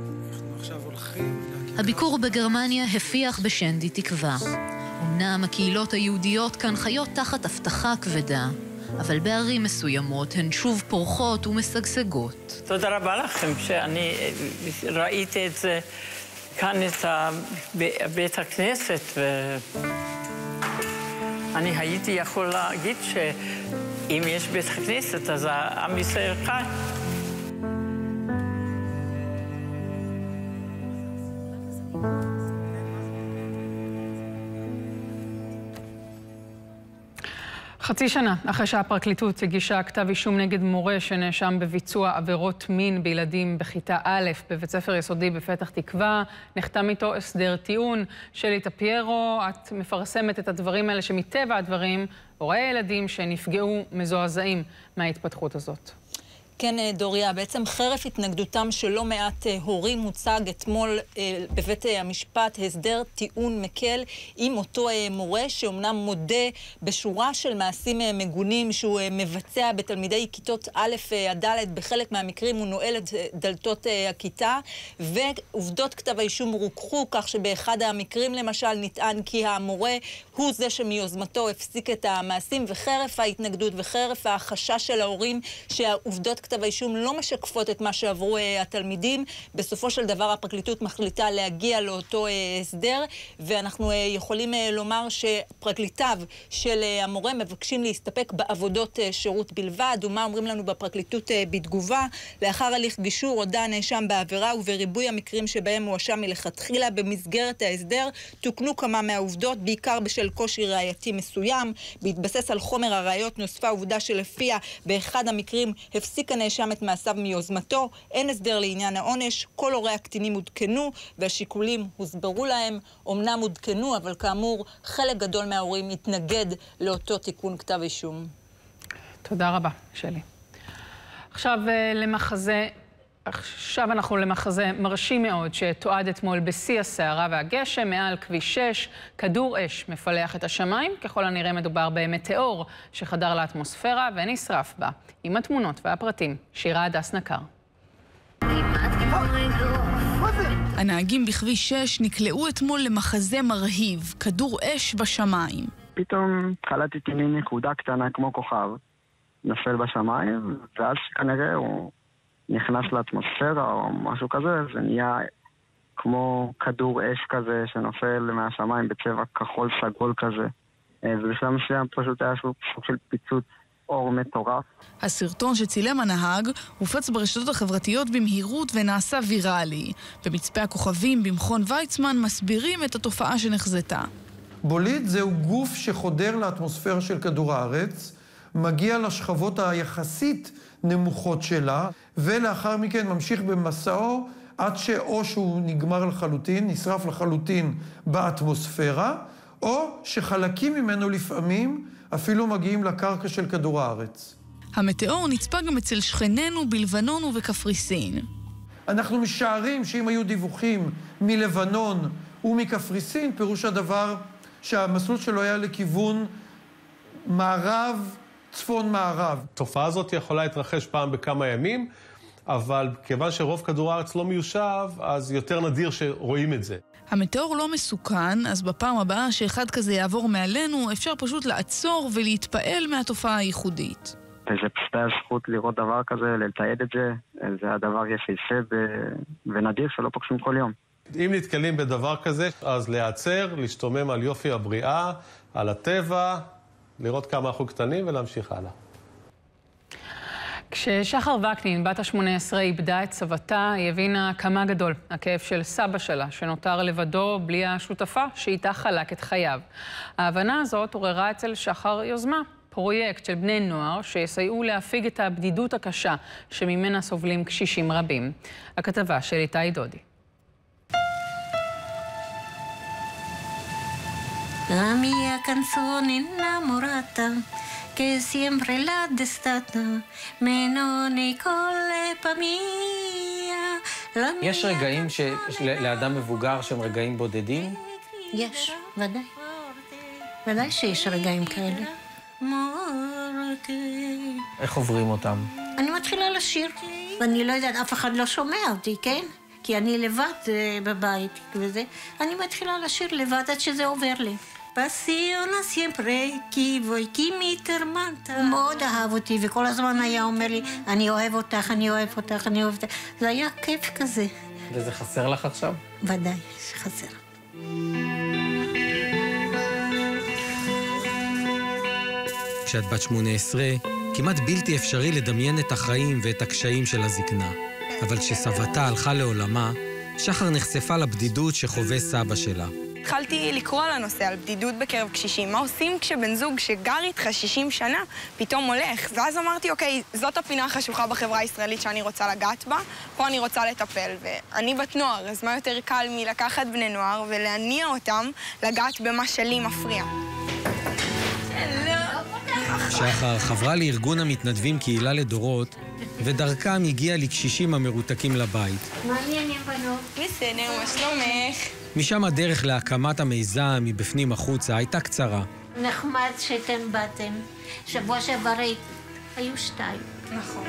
הביקור בגרמניה הפיח בשנדי תקווה. אמנם הקהילות היהודיות כאן חיות תחת הבטחה כבדה, אבל בערים מסוימות הן שוב פורחות ומשגשגות. תודה רבה לכם שאני ראיתי את זה כאן, את בית הכנסת, ואני הייתי יכול להגיד שאם יש בית הכנסת אז העם ישראל חי. חצי שנה אחרי שהפרקליטות הגישה כתב אישום נגד מורה שנאשם בביצוע עבירות מין בילדים בכיתה א' בבית ספר יסודי בפתח תקווה, נחתם איתו הסדר טיעון. שלי טפיירו, את מפרסמת את הדברים האלה שמטבע הדברים, הורי הילדים שנפגעו מזועזעים מההתפתחות הזאת. כן, דוריה, בעצם חרף התנגדותם של לא מעט הורים מוצג אתמול בבית המשפט הסדר טיעון מקל עם אותו מורה שאומנם מודה בשורה של מעשים מגונים שהוא מבצע בתלמידי כיתות א' עד ד'. בחלק מהמקרים הוא נועל את דלתות הכיתה, ועובדות כתב האישום רוכחו, כך שבאחד המקרים למשל נטען כי המורה הוא זה שמיוזמתו הפסיק את המעשים, וחרף ההתנגדות וחרף החשש של ההורים שהעובדות כתב האישום לא משקפות את מה שעברו uh, התלמידים, בסופו של דבר הפרקליטות מחליטה להגיע לאותו uh, הסדר, ואנחנו uh, יכולים uh, לומר שפרקליטיו של uh, המורה מבקשים להסתפק בעבודות uh, שירות בלבד. ומה אומרים לנו בפרקליטות uh, בתגובה? לאחר הליך גישור הודה הנאשם בעבירה ובריבוי המקרים שבהם הואשם מלכתחילה במסגרת ההסדר תוקנו כמה מהעובדות, בעיקר בשל קושי ראייתי מסוים. בהתבסס על חומר הראיות נוספה עובדה שלפיה באחד המקרים הפסיק הנאשם את מעשיו מיוזמתו, אין הסדר לעניין העונש, כל הורי הקטינים עודכנו והשיקולים הוסברו להם. אומנם עודכנו, אבל כאמור חלק גדול מההורים התנגד לאותו תיקון כתב אישום. תודה רבה, שלי. עכשיו למחזה, עכשיו אנחנו למחזה מרשים מאוד שתועד אתמול בשיא הסערה והגשם מעל כביש שש. כדור אש מפלח את השמיים, ככל הנראה מדובר במטאור שחדר לאטמוספירה ונשרף בה. עם התמונות והפרטים, שירה הדס נקר. הנהגים בכביש שש נקלעו אתמול למחזה מרהיב, כדור אש בשמיים. פתאום חלטתי מין נקודה קטנה כמו כוכב, נפל בשמיים, ואז כנראה הוא נכנס לאטמוספירה או משהו כזה, זה נהיה כמו כדור אש כזה שנופל מהשמיים בצבע כחול סגול כזה. ובשלב מסוים פשוט היה סוג של פיצוץ אור מטורף. הסרטון שצילם הנהג הופץ ברשתות החברתיות במהירות ונעשה ויראלי. במצפה הכוכבים במכון ויצמן מסבירים את התופעה שנחזתה. בוליד זהו גוף שחודר לאטמוספירה של כדור הארץ, מגיע לשכבות היחסית נמוכות שלה, ולאחר מכן ממשיך במסעו עד שאו שהוא נגמר לחלוטין, נשרף לחלוטין באטמוספירה, או שחלקים ממנו לפעמים אפילו מגיעים לקרקע של כדור הארץ. המטאור נצפה גם אצל שכנינו בלבנון ובקפריסין. אנחנו משערים שאם היו דיווחים מלבנון ומקפריסין, פירוש הדבר שהמסלול שלו היה לכיוון מערב, צפון מערב. התופעה הזאת יכולה להתרחש פעם בכמה ימים, אבל כיוון שרוב כדור הארץ לא מיושב, אז יותר נדיר שרואים את זה. המטאור לא מסוכן, אז בפעם הבאה שאחד כזה יעבור מעלינו, אפשר פשוט לעצור ולהתפעל מהתופעה הייחודית. וזה פשוט היה זכות לראות דבר כזה, לתעד את זה, זה הדבר יפהפה ונדיר שלא פוגשים כל יום. אם נתקלים בדבר כזה, אז להיעצר, להשתומם על יופי הבריאה, על הטבע, לראות כמה אנחנו קטנים ולהמשיך הלאה. כששחר וקנין, בת ה-שמונה עשרה, איבדה את סבתה, היא הבינה כמה גדול הכאב של סבא שלה, שנותר לבדו בלי השותפה שאיתה חלק את חייו. ההבנה הזאת עוררה אצל שחר יוזמה, פרויקט של בני נוער שיסייעו להפיג את הבדידות הקשה שממנה סובלים קשישים רבים. הכתבה של איתי דודי. La mia canzone innamorata che sempre l'ha destata me non è colpa mia. יש רגעים שלאדם מבוגר שהם רגעים בודדים? יש, ודאי. ודאי שיש רגעים כאלה. איך עוברים אותם? אני מתחילה לשיר, ואני לא יודעת, אף אחד לא שומע אותי, כן? כי אני לבד בבית, וזה, אני מתחילה לשיר לבד עד שזה עובר לי. פסיונה סימפרי, כי בואי, כי מיטרמנטה. הוא מאוד אהב אותי, וכל הזמן היה אומר לי, אני אוהב אותך, אני אוהב אותך, אני אוהב אותך. זה היה כיף כזה. וזה חסר לך עכשיו? ודאי, חסר. כשאת בת שמונה עשרה, כמעט בלתי אפשרי לדמיין את החיים ואת הקשיים של הזקנה. אבל כשסבתה הלכה לעולמה, שחר נחשפה לבדידות שחווה סבא שלה. התחלתי לקרוא על הנושא, על בדידות בקרב קשישים. מה עושים כשבן זוג שגר איתך שישים שנה פתאום הולך? ואז אמרתי, אוקיי, זאת הפינה החשוכה בחברה הישראלית שאני רוצה לגעת בה, פה אני רוצה לטפל. ואני בת נוער, אז מה יותר קל מלקחת בני נוער ולהניע אותם לגעת במה שלי מפריע. שחר חברה לארגון המתנדבים קהילה לדורות, ודרכם הגיעה לקשישים המרותקים לבית. מה העניינים בנות? בסדר, מה שלומך? משם הדרך להקמת המיזם מבפנים החוצה הייתה קצרה. נחמד שאתם באתם. שבוע שעבר היו שתיים. נכון.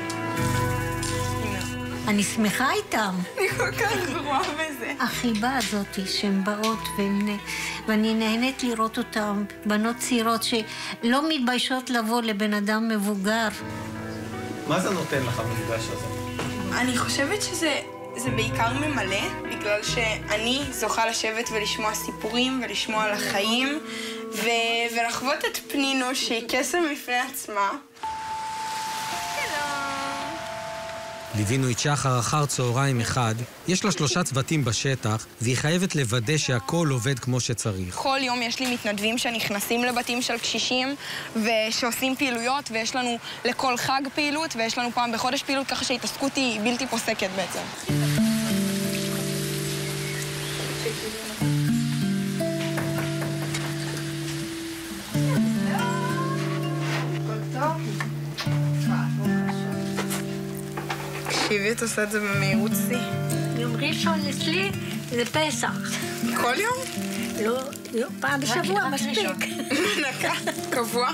אני שמחה איתם. אני כל כך גרועה בזה. החיבה הזאת שהן באות והן... ואני נהנית לראות אותן, בנות צעירות שלא מתביישות לבוא לבן אדם מבוגר. מה זה נותן לך המפגש הזה? אני חושבת שזה זה בעיקר ממלא, בגלל שאני זוכה לשבת ולשמוע סיפורים ולשמוע על החיים ו... ולחוות את פנינו שהיא קסם בפני עצמה. ליווינו את שחר אחר צהריים אחד, יש לה שלושה צוותים בשטח, והיא חייבת לוודא שהכל עובד כמו שצריך. כל יום יש לי מתנדבים שנכנסים לבתים של קשישים, ושעושים פעילויות, ויש לנו לכל חג פעילות, ויש לנו פעם בחודש פעילות, ככה שההתעסקות היא בלתי פוסקת בעצם. תקשיבי, את עושה את זה במהירות שיא. יום ראשון אצלי זה פסח. כל יום? לא, לא, פעם בשבוע מספיק. נקה, קבוע.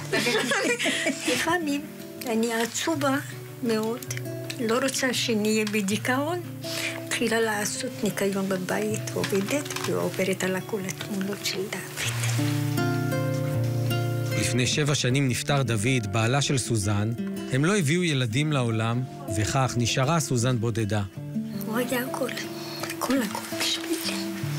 לפעמים אני עצובה מאוד, לא רוצה שנהיה בדיכאון, התחילה לעשות ניקיון בבית, עובדת ועוברת על כל התמונות של דוד. לפני שבע שנים נפטר דוד, בעלה של סוזן. הם לא הביאו ילדים לעולם, וכך נשארה סוזן בודדה. הוא היה הכל, הכל הכל בשבילי.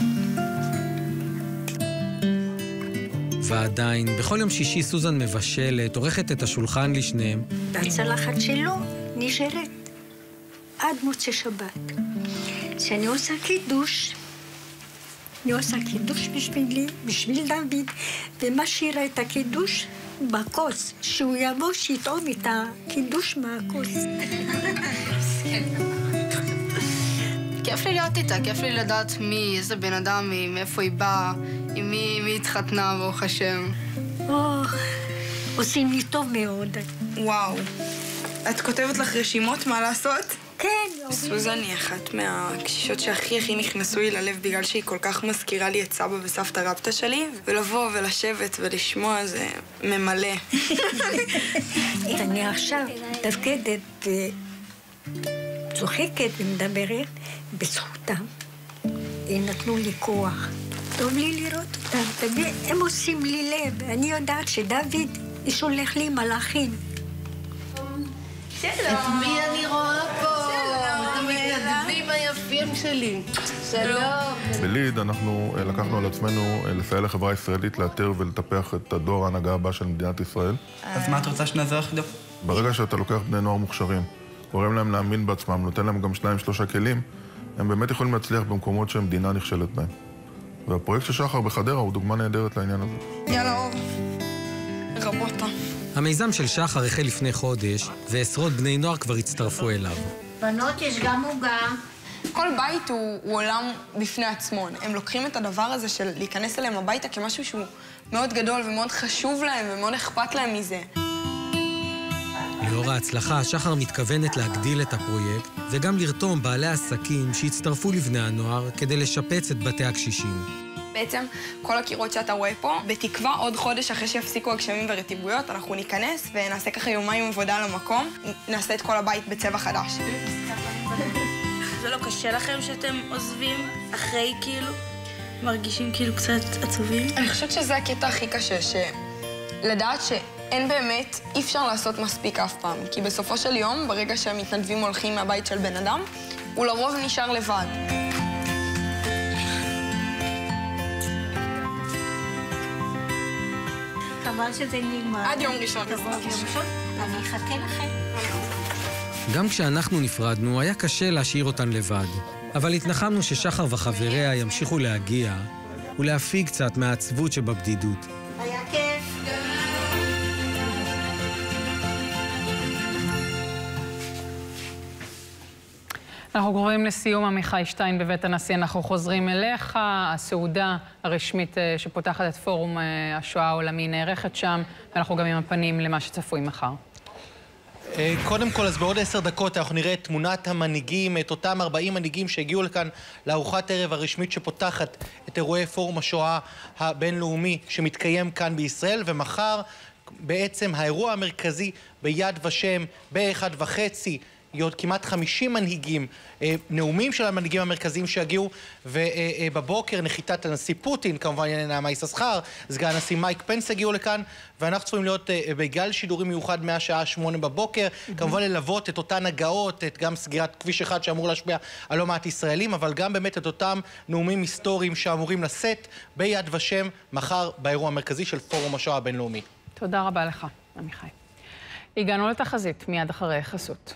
ועדיין, בכל יום שישי סוזן מבשלת, עורכת את השולחן לשניהם. והצלחת שלו נשארת עד מוצא שבת. כשאני עושה קידוש, אני עושה קידוש בשבילי, בשביל דוד, ומשאירה את הקידוש בכוס, שהוא יבוא שיטעום את הקידוש מהכוס. כיף לי להיות איתה, כיף לי לדעת מי, איזה בן אדם, מאיפה היא באה, עם מי, מי התחתנה, ברוך השם. או, עושים לי טוב מאוד. וואו. את כותבת לך רשימות מה לעשות? כן. סוזן היא אחת מהקשישות שהכי הכי נכנסו לי ללב בגלל שהיא כל כך מזכירה לי את סבא וסבתא רבתא שלי, ולבוא ולשבת ולשמוע זה ממלא. אני עכשיו תפקדת וצוחקת ומדברת בזכותם. הם נתנו לי כוח. טוב לי לראות אותם. הם עושים לי לב. אני יודעת שדוד שולח לי מלאכים. את מי אני רואה פה? את המתנדבים היפים שלי. שלום. בליד אנחנו לקחנו על עצמנו לסייע לחברה הישראלית לאתר ולטפח את הדור ההנהגה הבא של מדינת ישראל. אז מה את רוצה שנעזור לך דו? ברגע שאתה לוקח בני נוער מוכשרים, גורם להם להאמין בעצמם, נותן להם גם שניים, שלושה כלים, הם באמת יכולים להצליח במקומות שהמדינה נכשלת בהם. והפרויקט של שחר בחדרה הוא דוגמה נהדרת לעניין הזה. יאללה אור. רבותה. המיזם של שחר החל לפני חודש, ועשרות בני נוער כבר הצטרפו אליו. בנות, יש גם עוגה. כל בית הוא, הוא עולם בפני עצמו. הם לוקחים את הדבר הזה של להיכנס אליהם הביתה כמשהו שהוא מאוד גדול ומאוד חשוב להם ומאוד אכפת להם מזה. לאור ההצלחה, שחר מתכוונת להגדיל את הפרויקט, וגם לרתום בעלי עסקים שהצטרפו לבני הנוער כדי לשפץ את בתי הקשישים. בעצם כל הקירות שאתה רואה פה, בתקווה עוד חודש אחרי שיפסיקו הגשמים ורטיבויות, אנחנו ניכנס ונעשה ככה יומיים עבודה על המקום, נעשה את כל הבית בצבע חדש. זה לא קשה לכם שאתם עוזבים אחרי כאילו? מרגישים כאילו קצת עצובים? אני חושבת שזה הקטע הכי קשה, שלדעת שאין באמת, אי אפשר לעשות מספיק אף פעם. כי בסופו של יום, ברגע שהמתנדבים הולכים מהבית של בן אדם, הוא לרוב נשאר לבד. חבל שזה נגמר. עד יום ראשון. אני אחכה לכם. גם כשאנחנו נפרדנו, היה קשה להשאיר אותן לבד. אבל התנחמנו ששחר וחבריה ימשיכו להגיע ולהפיג קצת מהעצבות שבבדידות. היה כיף. אנחנו קוראים לסיום עמיחי שטיין בבית הנשיא. אנחנו חוזרים אליך. הסעודה הרשמית שפותחת את פורום השואה העולמי נערכת שם, ואנחנו גם עם הפנים למה שצפוי מחר. קודם כל, אז בעוד עשר דקות אנחנו נראה את תמונת המנהיגים, את אותם ארבעים מנהיגים שהגיעו לכאן לארוחת ערב הרשמית שפותחת את אירועי פורום השואה הבינלאומי שמתקיים כאן בישראל, ומחר בעצם האירוע המרכזי ביד ושם באחד וחצי, עוד כמעט חמישים מנהיגים, נאומים של המנהיגים המרכזיים שהגיעו, ובבוקר נחיתת הנשיא פוטין, כמובן נעמה יששכר, סגן הנשיא מייק פנס הגיעו לכאן, ואנחנו צפויים להיות בגל שידורים מיוחד מהשעה שמונה בבוקר, כמובן ללוות את אותן הגאות, את גם סגירת כביש אחד שאמור להשפיע על לא מעט ישראלים, אבל גם באמת את אותם נאומים היסטוריים שאמורים לשאת ביד ושם מחר באירוע המרכזי של פורום השואה הבינלאומי. תודה רבה לך, עמיחי. הגענו לתחזית מיד אחרי חסות.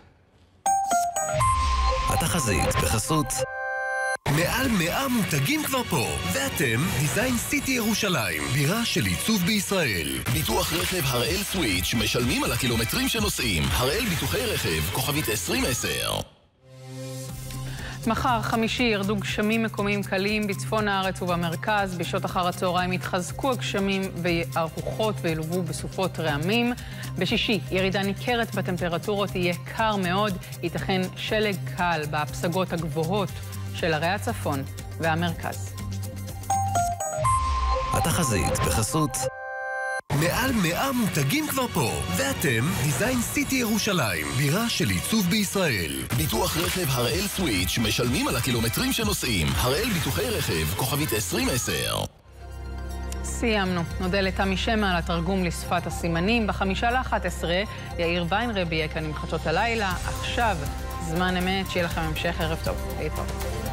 התחזית בחסות מעל מאה מותגים כבר פה, ואתם דיזיין סיטי ירושלים, בירה של עיצוב בישראל. ביטוח רכב הראל סוויץ', משלמים על הקילומטרים שנוסעים. הראל ביטוחי רכב, כוכבית עשרים עשר. מחר חמישי ירדו גשמים מקומיים קלים בצפון הארץ ובמרכז. בשעות אחר הצהריים יתחזקו הגשמים והרוחות וילובו בסופות רעמים. בשישי ירידה ניכרת בטמפרטורות, יהיה קר מאוד, ייתכן שלג קל בפסגות הגבוהות של ערי הצפון והמרכז. התחזית בחסות מעל מאה מותגים כבר פה, ואתם דיזיין סיטי ירושלים, בירה של עיצוב בישראל. ביטוח רכב הראל סוויץ', משלמים על הקילומטרים שנוסעים. הראל ביטוחי רכב, כוכבית עשרים עשר. סיימנו. נודה לתמי שמע על התרגום לשפת הסימנים. בחמישה לאחת עשרה יאיר ויינרב יהיה כאן עם חדשות הלילה. עכשיו זמן אמת, שיהיה לכם המשך ערב טוב. להתראות.